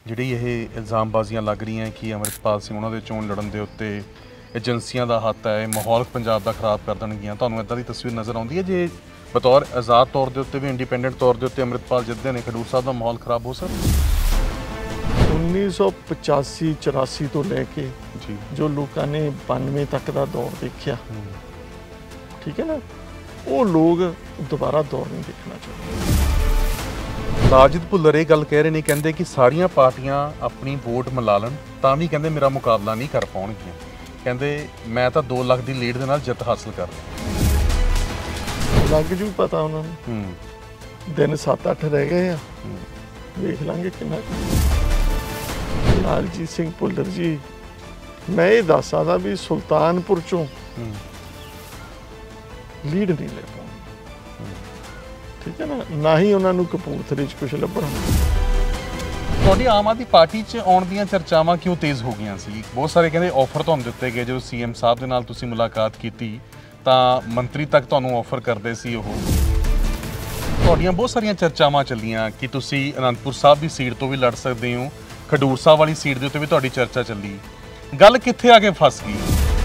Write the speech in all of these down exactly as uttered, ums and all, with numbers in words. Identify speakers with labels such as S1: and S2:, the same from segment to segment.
S1: ਜਿਹੜੀ ਇਹ ਇਲਜ਼ਾਮਬਾਜ਼ੀਆਂ ਲੱਗ ਰਹੀਆਂ ਕਿ ਅਮਰਿਤਪਾਲ ਸਿੰਘ ਉਹਨਾਂ ਦੇ ਚੋਣ ਲੜਨ ਦੇ ਉੱਤੇ ਏਜੰਸੀਆਂ ਦਾ ਹੱਥ ਹੈ, ਮਾਹੌਲ ਪੰਜਾਬ ਦਾ ਖਰਾਬ ਕਰ ਦੇਣਗੀਆਂ, ਤੁਹਾਨੂੰ ਇੱਦਾਂ ਦੀ ਤਸਵੀਰ ਨਜ਼ਰ ਆਉਂਦੀ ਹੈ? ਜੇ ਬਤੌਰ ਆਜ਼ਾਦ ਤੌਰ ਦੇ ਉੱਤੇ ਵੀ ਇੰਡੀਪੈਂਡੈਂਟ ਤੌਰ ਦੇ ਉੱਤੇ ਅਮਰਿਤਪਾਲ ਜਿੱਤਦੇ ਨੇ, ਖਡੂਰ ਸਾਹਿਬ ਦਾ ਮਾਹੌਲ ਖਰਾਬ ਹੋ ਸਕਦਾ?
S2: ਉੱਨੀ ਸੌ ਪਚਾਸੀ ਚੁਰਾਸੀ ਤੋਂ ਲੈ ਕੇ
S1: ਜੀ
S2: ਜੋ ਲੋਕਾਂ ਨੇ ਬਾਨਵੇਂ ਤੱਕ ਦਾ ਦੌਰ ਦੇਖਿਆ, ਠੀਕ ਹੈ ਨਾ, ਉਹ ਲੋਕ ਦੁਬਾਰਾ ਦੌਰ ਨਹੀਂ ਦੇਖਣਾ ਚਾਹੁੰਦੇ।
S1: ਲਾਜਿਦ ਭੁੱਲਰ ਇਹ ਗੱਲ ਕਹਿ ਰਹੇ ਨੇ, ਕਹਿੰਦੇ ਕਿ ਸਾਰੀਆਂ ਪਾਰਟੀਆਂ ਆਪਣੀ ਵੋਟ ਮਿਲਾ ਲੈਣ ਤਾਂ ਵੀ ਕਹਿੰਦੇ ਮੇਰਾ ਮੁਕਾਬਲਾ ਨਹੀਂ ਕਰ ਪਾਉਣਗੀਆਂ। ਕਹਿੰਦੇ ਮੈਂ ਤਾਂ ਦੋ ਲੱਖ ਦੀ ਲੀਡ ਦੇ ਨਾਲ ਜਿੱਤ ਹਾਸਲ ਕਰ
S2: ਲੱਗ ਜੂ ਪਤਾ ਉਹਨਾਂ ਨੂੰ।
S1: ਹੂੰ
S2: ਦਿਨ ਸੱਤ ਅੱਠ ਰਹਿ ਗਏ ਆ, ਵੇਖ ਲਾਂਗੇ ਕਿੰਨਾ। ਲਾਲਜੀਤ ਸਿੰਘ ਭੁੱਲਰ ਜੀ, ਮੈਂ ਇਹ ਦੱਸ ਸਕਦਾ ਵੀ ਸੁਲਤਾਨਪੁਰ ਚੋਂ
S1: ਹੂੰ
S2: ਲੀਡ ਨਹੀਂ ਲੈ ਪਾਉਣੀ, ਠੀਕ ਹੈ ਨਾ, ਨਾ ਹੀ ਉਹਨਾਂ ਨੂੰ ਕਪੂਰਥਲੇ 'ਚ ਕੁਛ ਲੱਭਣਾ।
S1: ਤੁਹਾਡੀ ਆਮ ਆਦਮੀ ਪਾਰਟੀ 'ਚ ਆਉਣ ਦੀਆਂ ਚਰਚਾਵਾਂ ਕਿਉਂ ਤੇਜ਼ ਹੋ ਗਈਆਂ ਸੀ? ਬਹੁਤ ਸਾਰੇ ਕਹਿੰਦੇ ਆਫਰ ਤੁਹਾਨੂੰ ਦਿੱਤੇ ਗਏ, ਜਦੋਂ ਸੀਐਮ ਸਾਹਿਬ ਦੇ ਨਾਲ ਤੁਸੀਂ ਮੁਲਾਕਾਤ ਕੀਤੀ ਤਾਂ ਮੰਤਰੀ ਤੱਕ ਤੁਹਾਨੂੰ ਆਫਰ ਕਰਦੇ ਸੀ ਉਹ। ਤੁਹਾਡੀਆਂ ਬਹੁਤ ਸਾਰੀਆਂ ਚਰਚਾਵਾਂ ਚੱਲੀਆਂ ਕਿ ਤੁਸੀਂ ਅਨੰਦਪੁਰ ਸਾਹਿਬ ਦੀ ਸੀਟ ਤੋਂ ਵੀ ਲੜ ਸਕਦੇ ਹੋ, ਖਡੂਰ ਸਾਹਿਬ ਵਾਲੀ ਸੀਟ ਦੇ ਉੱਤੇ ਵੀ ਤੁਹਾਡੀ ਚਰਚਾ ਚੱਲੀ। ਗੱਲ ਕਿੱਥੇ ਆ ਕੇ ਫਸ ਗਈ?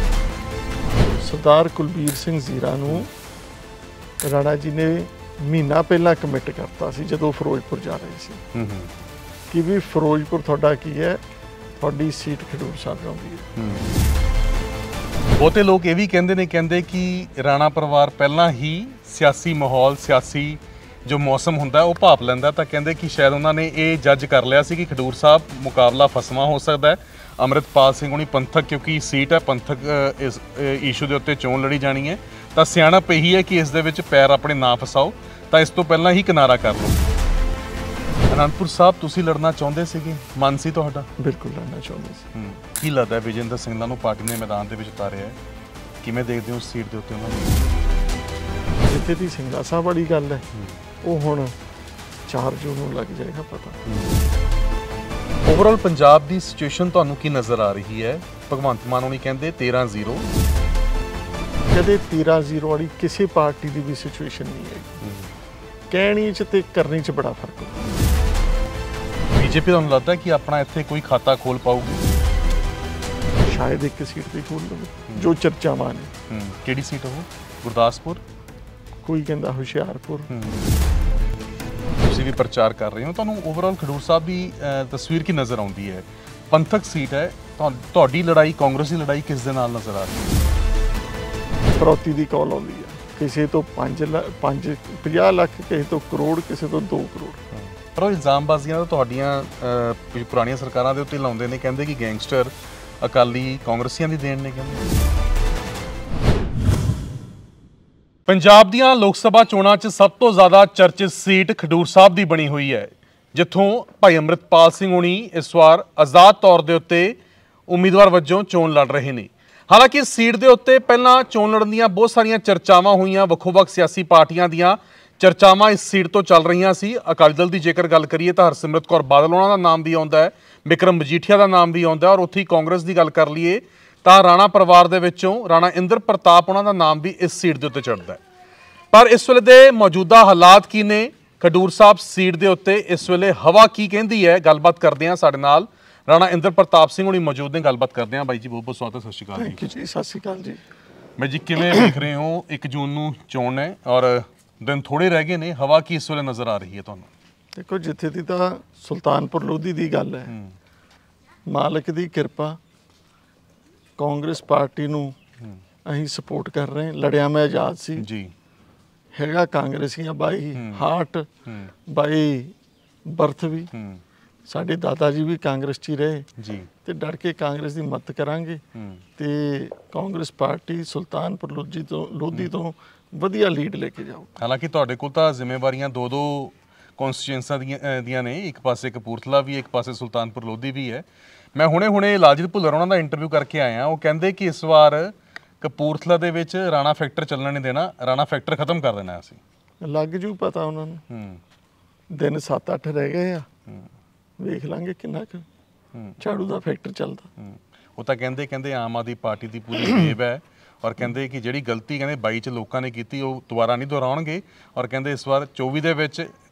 S2: ਸਰਦਾਰ ਕੁਲਬੀਰ ਸਿੰਘ ਜ਼ੀਰਾ ਨੂੰ ਰਾਣਾ ਜੀ ਨੇ ਮਹੀਨਾ ਪਹਿਲਾਂ ਕਮਿਟ ਕਰਤਾ ਸੀ ਜਦੋਂ ਫਿਰੋਜ਼ਪੁਰ ਜਾ ਰਹੇ ਸੀ
S1: ਹੂੰ ਹੂੰ
S2: ਕਿ ਵੀ ਫਿਰੋਜ਼ਪੁਰ ਤੁਹਾਡਾ ਕੀ ਹੈ, ਤੁਹਾਡੀ ਸੀਟ ਖਡੂਰ ਸਾਹਿਬ ਆਉਂਦੀ ਹੈ।
S1: ਬਹੁਤੇ ਲੋਕ ਇਹ ਵੀ ਕਹਿੰਦੇ ਨੇ, ਕਹਿੰਦੇ ਕਿ ਰਾਣਾ ਪਰਿਵਾਰ ਪਹਿਲਾਂ ਹੀ ਸਿਆਸੀ ਮਾਹੌਲ, ਸਿਆਸੀ ਜੋ ਮੌਸਮ ਹੁੰਦਾ ਉਹ ਭਾਪ ਲੈਂਦਾ, ਤਾਂ ਕਹਿੰਦੇ ਕਿ ਸ਼ਾਇਦ ਉਹਨਾਂ ਨੇ ਇਹ ਜੱਜ ਕਰ ਲਿਆ ਸੀ ਕਿ ਖਡੂਰ ਸਾਹਿਬ ਮੁਕਾਬਲਾ ਫਸਵਾਂ ਹੋ ਸਕਦਾ ਹੈ। ਅਮਰਿਤਪਾਲ ਸਿੰਘ ਹੋਣੀ ਪੰਥਕ, ਕਿਉਂਕਿ ਸੀਟ ਹੈ ਪੰਥਕ, ਇਸ ਇਸ਼ੂ ਦੇ ਉੱਤੇ ਚੋਣ ਲੜੀ ਜਾਣੀ ਹੈ, ਤਾਂ ਸਿਆਣਪ ਇਹੀ ਹੈ ਕਿ ਇਸ ਦੇ ਵਿੱਚ ਪੈਰ ਆਪਣੇ ਨਾ ਫਸਾਓ, ਤਾਂ ਇਸ ਤੋਂ ਪਹਿਲਾਂ ਹੀ ਕਿਨਾਰਾ ਕਰ ਲਓ। ਅਨੰਦਪੁਰ ਸਾਹਿਬ ਤੁਸੀਂ ਲੜਨਾ ਚਾਹੁੰਦੇ ਸੀਗੇ, ਮਨ ਸੀ ਤੁਹਾਡਾ?
S2: ਬਿਲਕੁਲ ਲੜਨਾ ਚਾਹੁੰਦੇ ਸੀ।
S1: ਕੀ ਲੱਗਦਾ ਵਿਜੇਂਦਰ ਸਿੰਘਲਾ ਨੂੰ ਪਾਰਟੀ ਨੇ ਮੈਦਾਨ ਦੇ ਵਿੱਚ ਉਤਾਰਿਆ ਹੈ? ਕਿਵੇਂ ਦੇਖਦੇ ਹੋ ਉਸ ਸੀਟ ਦੇ ਉੱਤੇ ਉਹਨਾਂ ਨੂੰ?
S2: ਜਿੱਥੇ ਦੀ ਸਿੰਘਲਾ ਸਾਹਿਬ ਵਾਲੀ ਗੱਲ ਹੈ, ਉਹ ਹੁਣ ਚਾਰ ਜੂਨ ਨੂੰ ਲੱਗ ਜਾਏਗਾ ਪਤਾ।
S1: ਓਵਰਆਲ ਪੰਜਾਬ ਦੀ ਸਿਚੁਏਸ਼ਨ ਤੁਹਾਨੂੰ ਕੀ ਨਜ਼ਰ ਆ ਰਹੀ ਹੈ? ਭਗਵੰਤ ਮਾਨ ਹੋਣੀ ਕਹਿੰਦੇ ਤੇਰਾਂ ਜ਼ੀਰੋ।
S2: ਕਦੇ ਤੇਰਾਂ ਜ਼ੀਰੋ ਵਾਲੀ ਕਿਸੇ ਪਾਰਟੀ ਦੀ ਵੀ ਸਿਚੁਏਸ਼ਨ ਨਹੀਂ ਹੈਗੀ। ਕਹਿਣੀ 'ਚ ਤੇ ਕਰਨੀ 'ਚ ਬੜਾ ਫਰਕ ਹੁੰਦਾ।
S1: ਬੀਜੇਪੀ ਤੁਹਾਨੂੰ ਲੱਗਦਾ ਕਿ ਆਪਣਾ ਇੱਥੇ ਕੋਈ ਖਾਤਾ ਖੋਲ ਪਾਊਗੀ?
S2: ਸ਼ਾਇਦ ਇੱਕ ਸੀਟ ਤੇ ਖੋਲ ਲਵੇ, ਜੋ ਚਰਚਾਵਾਂ ਨੇ।
S1: ਕਿਹੜੀ ਸੀਟ ਉਹ? ਗੁਰਦਾਸਪੁਰ,
S2: ਕੋਈ ਕਹਿੰਦਾ ਹੁਸ਼ਿਆਰਪੁਰ।
S1: ਤੁਸੀਂ ਵੀ ਪ੍ਰਚਾਰ ਕਰ ਰਹੇ ਹੋ, ਤੁਹਾਨੂੰ ਓਵਰਆਲ ਖਡੂਰ ਸਾਹਿਬ ਦੀ ਤਸਵੀਰ ਕੀ ਨਜ਼ਰ ਆਉਂਦੀ ਹੈ? ਪੰਥਕ ਸੀਟ ਹੈ, ਤੁਹਾਡੀ ਲੜਾਈ, ਕਾਂਗਰਸ ਦੀ ਲੜਾਈ ਕਿਸ ਦੇ ਨਾਲ ਨਜ਼ਰ ਆ ਰਹੀ ਹੈ?
S2: ਫਰੌਤੀ ਦੀ ਕਾਲ ਆਉਂਦੀ ਆ, ਕਿਸੇ ਤੋਂ ਪੰਜ ਪੰਜ ਪੰਜਾਹ ਲੱਖ, ਕਿਸੇ ਤੋਂ ਕਰੋੜ, ਕਿਸੇ ਤੋਂ ਦੋ ਕਰੋੜ।
S1: ਪਰ ਉਹ ਇਲਜ਼ਾਮਬਾਜ਼ੀਆਂ ਤਾਂ ਤੁਹਾਡੀਆਂ ਪੁਰਾਣੀਆਂ ਸਰਕਾਰਾਂ ਦੇ ਉੱਤੇ ਲਾਉਂਦੇ ਨੇ, ਕਹਿੰਦੇ ਕਿ ਗੈਂਗਸਟਰ ਅਕਾਲੀ ਕਾਂਗਰਸੀਆਂ ਦੀ ਦੇਣ ਨੇ। ਕਹਿੰਦੇ ਪੰਜਾਬ ਦੀਆਂ ਲੋਕ ਸਭਾ ਚੋਣਾਂ 'ਚ ਸਭ ਤੋਂ ਜ਼ਿਆਦਾ ਚਰਚਿਤ ਸੀਟ ਖਡੂਰ ਸਾਹਿਬ ਦੀ ਬਣੀ ਹੋਈ ਹੈ, ਜਿੱਥੋਂ ਭਾਈ ਅਮਰਿਤਪਾਲ ਸਿੰਘ ਹੋਣੀ ਇਸ ਵਾਰ ਆਜ਼ਾਦ ਤੌਰ ਦੇ ਉੱਤੇ ਉਮੀਦਵਾਰ ਵਜੋਂ ਚੋਣ ਲੜ ਰਹੇ ਨੇ। ਹਾਲਾਂਕਿ ਇਸ ਸੀਟ ਦੇ ਉੱਤੇ ਪਹਿਲਾਂ ਚੋਣ ਲੜਨ ਦੀਆਂ ਬਹੁਤ ਸਾਰੀਆਂ ਚਰਚਾਵਾਂ ਹੋਈਆਂ, ਵੱਖੋ ਵੱਖ ਸਿਆਸੀ ਪਾਰਟੀਆਂ ਦੀਆਂ ਚਰਚਾਵਾਂ ਇਸ ਸੀਟ ਤੋਂ ਚੱਲ ਰਹੀਆਂ ਸੀ। ਅਕਾਲੀ ਦਲ ਦੀ ਜੇਕਰ ਗੱਲ ਕਰੀਏ ਤਾਂ ਹਰਸਿਮਰਤ ਕੌਰ ਬਾਦਲ ਉਹਨਾਂ ਦਾ ਨਾਮ ਵੀ ਆਉਂਦਾ ਹੈ, ਬਿਕਰਮ ਮਜੀਠੀਆ ਦਾ ਨਾਮ ਵੀ ਆਉਂਦਾ, ਔਰ ਉੱਥੇ ਹੀ ਕਾਂਗਰਸ ਦੀ ਗੱਲ ਕਰ ਲਈਏ ਤਾਂ ਰਾਣਾ ਪਰਿਵਾਰ ਦੇ ਵਿੱਚੋਂ ਰਾਣਾ ਇੰਦਰ ਪ੍ਰਤਾਪ ਉਹਨਾਂ ਦਾ ਨਾਮ ਵੀ ਇਸ ਸੀਟ ਦੇ ਉੱਤੇ ਚੜ੍ਹਦਾ ਹੈ। ਪਰ ਇਸ ਵੇਲੇ ਦੇ ਮੌਜੂਦਾ ਹਾਲਾਤ ਕੀ ਨੇ ਖਡੂਰ ਸਾਹਿਬ ਸੀਟ ਦੇ ਉੱਤੇ, ਇਸ ਵੇਲੇ ਹਵਾ ਕੀ ਕਹਿੰਦੀ ਹੈ? ਗੱਲਬਾਤ ਕਰਦੇ ਹਾਂ, ਸਾਡੇ ਨਾਲ ਰਾਣਾ ਇੰਦਰ ਪ੍ਰਤਾਪ ਸਿੰਘ ਹੋਣੀ ਮੌਜੂਦ ਨੇ, ਗੱਲਬਾਤ ਕਰਦੇ ਹਾਂ। ਬਾਈ ਜੀ ਬਹੁਤ ਬਹੁਤ ਸਵਾਗਤ ਹੈ, ਸਤਿ ਸ਼੍ਰੀ ਅਕਾਲ
S2: ਜੀ। ਜੀ ਸਤਿ ਸ਼੍ਰੀ ਅਕਾਲ ਜੀ।
S1: ਬਾਈ ਜੀ ਕਿਵੇਂ ਵੇਖ ਰਹੇ ਹੋ? ਇੱਕ ਜੂਨ ਨੂੰ ਚੋਣ ਹੈ ਔਰ ਦਿਨ ਥੋੜੇ ਰਹਿ ਗਏ ਨੇ, ਹਵਾ ਕੀ ਇਸ ਵੇਲੇ ਨਜ਼ਰ ਆ ਰਹੀ ਹੈ ਤੁਹਾਨੂੰ?
S2: ਦੇਖੋ, ਜਿੱਥੇ ਦੀ ਤਾਂ ਸੁਲਤਾਨਪੁਰ ਲੋਧੀ ਦੀ ਗੱਲ ਹੈ, ਮਾਲਕ ਦੀ ਕਿਰਪਾ, ਕਾਂਗਰਸ ਪਾਰਟੀ ਨੂੰ ਅਸੀਂ ਸਪੋਰਟ ਕਰ ਰਹੇ ਹਾਂ। ਲੜਿਆ ਮੈਂ ਆਜ਼ਾਦ ਸੀ
S1: ਜੀ, ਹੈਗਾ
S2: ਕਾਂਗਰਸੀਆਂ ਬਾਈ ਹਾਰਟ, ਬਾਈ ਬਰਥ ਵੀ। ਸਾਡੇ ਦਾਦਾ ਜੀ ਵੀ ਕਾਂਗਰਸ 'ਚ ਹੀ ਰਹੇ
S1: ਜੀ, ਤੇ
S2: ਡਰ ਕੇ ਕਾਂਗਰਸ ਦੀ ਮਦਦ ਕਰਾਂਗੇ ਤੇ ਕਾਂਗਰਸ ਪਾਰਟੀ ਸੁਲਤਾਨਪੁਰ ਲੋਧੀ ਤੋਂ ਲੋਧੀ ਤੋਂ ਵਧੀਆ ਲੀਡ ਲੈ ਕੇ ਜਾਓ।
S1: ਹਾਲਾਂਕਿ ਤੁਹਾਡੇ ਕੋਲ ਤਾਂ ਜ਼ਿੰਮੇਵਾਰੀਆਂ ਦੋ ਦੋ ਕੌਂਸਟੀਚੁਐਂਸਾਂ ਦੀਆਂ ਦੀਆਂ ਨੇ, ਇੱਕ ਪਾਸੇ ਕਪੂਰਥਲਾ ਵੀ, ਇੱਕ ਪਾਸੇ ਸੁਲਤਾਨਪੁਰ ਲੋਧੀ ਵੀ ਹੈ। ਮੈਂ ਹੁਣੇ ਹੁਣੇ ਲਾਜਿਦ ਭੁੱਲਰ ਉਹਨਾਂ ਦਾ ਇੰਟਰਵਿਊ ਕਰਕੇ ਆਇਆ, ਉਹ ਕਹਿੰਦੇ ਕਿ ਇਸ ਵਾਰ ਕਪੂਰਥਲਾ ਦੇ ਵਿੱਚ ਰਾਣਾ ਫੈਕਟਰ ਚੱਲਣ ਨਹੀਂ ਦੇਣਾ, ਰਾਣਾ ਫੈਕਟਰ ਖਤਮ ਕਰ ਦੇਣਾ ਅਸੀਂ।
S2: ਲੱਗ ਜੂ ਪਤਾ ਉਹਨਾਂ ਨੂੰ। ਦਿਨ ਸੱਤ ਅੱਠ ਰਹਿ ਗਏ ਆ, ਵੇਖ ਲਾਂਗੇ ਕਿੰਨਾ ਕੁ ਝਾੜੂ ਦਾ ਫੈਕਟਰ ਚੱਲਦਾ।
S1: ਉਹ ਤਾਂ ਕਹਿੰਦੇ ਕਹਿੰਦੇ ਆਮ ਆਦਮੀ ਪਾਰਟੀ ਦੀ ਪੂਰੀ ਵੇਵ ਹੈ, ਔਰ ਕਹਿੰਦੇ ਕਿ ਜਿਹੜੀ ਗਲਤੀ ਕਹਿੰਦੇ ਬਾਈ 'ਚ ਲੋਕਾਂ ਨੇ ਕੀਤੀ ਉਹ ਦੁਬਾਰਾ ਨਹੀਂ ਦੁਹਰਾਉਣਗੇ, ਔਰ ਕਹਿੰਦੇ ਇਸ ਵਾਰ ਚੌਵੀ ਦੇ ਵਿੱਚ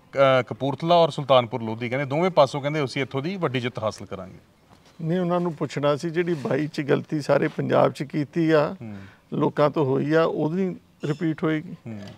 S1: ਅ, ਕਪੂਰਥਲਾ ਔਰ ਸੁਲਤਾਨਪੁਰ ਲੋਧੀ ਕਹਿੰਦੇ ਦੋਵੇਂ ਪਾਸੋਂ ਕਹਿੰਦੇ ਅਸੀਂ ਇੱਥੋਂ ਦੀ ਵੱਡੀ ਜਿੱਤ ਹਾਸਲ ਕਰਾਂਗੇ।
S2: ਨਹੀਂ, ਉਹਨਾਂ ਨੂੰ ਪੁੱਛਣਾ ਸੀ ਜਿਹੜੀ ਬਾਈ ਚ ਗਲਤੀ ਸਾਰੇ ਪੰਜਾਬ ਚ ਕੀਤੀ ਆ, ਲੋਕਾਂ ਤੋਂ ਹੋਈ ਆ, ਉਹਦੀ ਰਿਪੀਟ ਹੋਏਗੀ।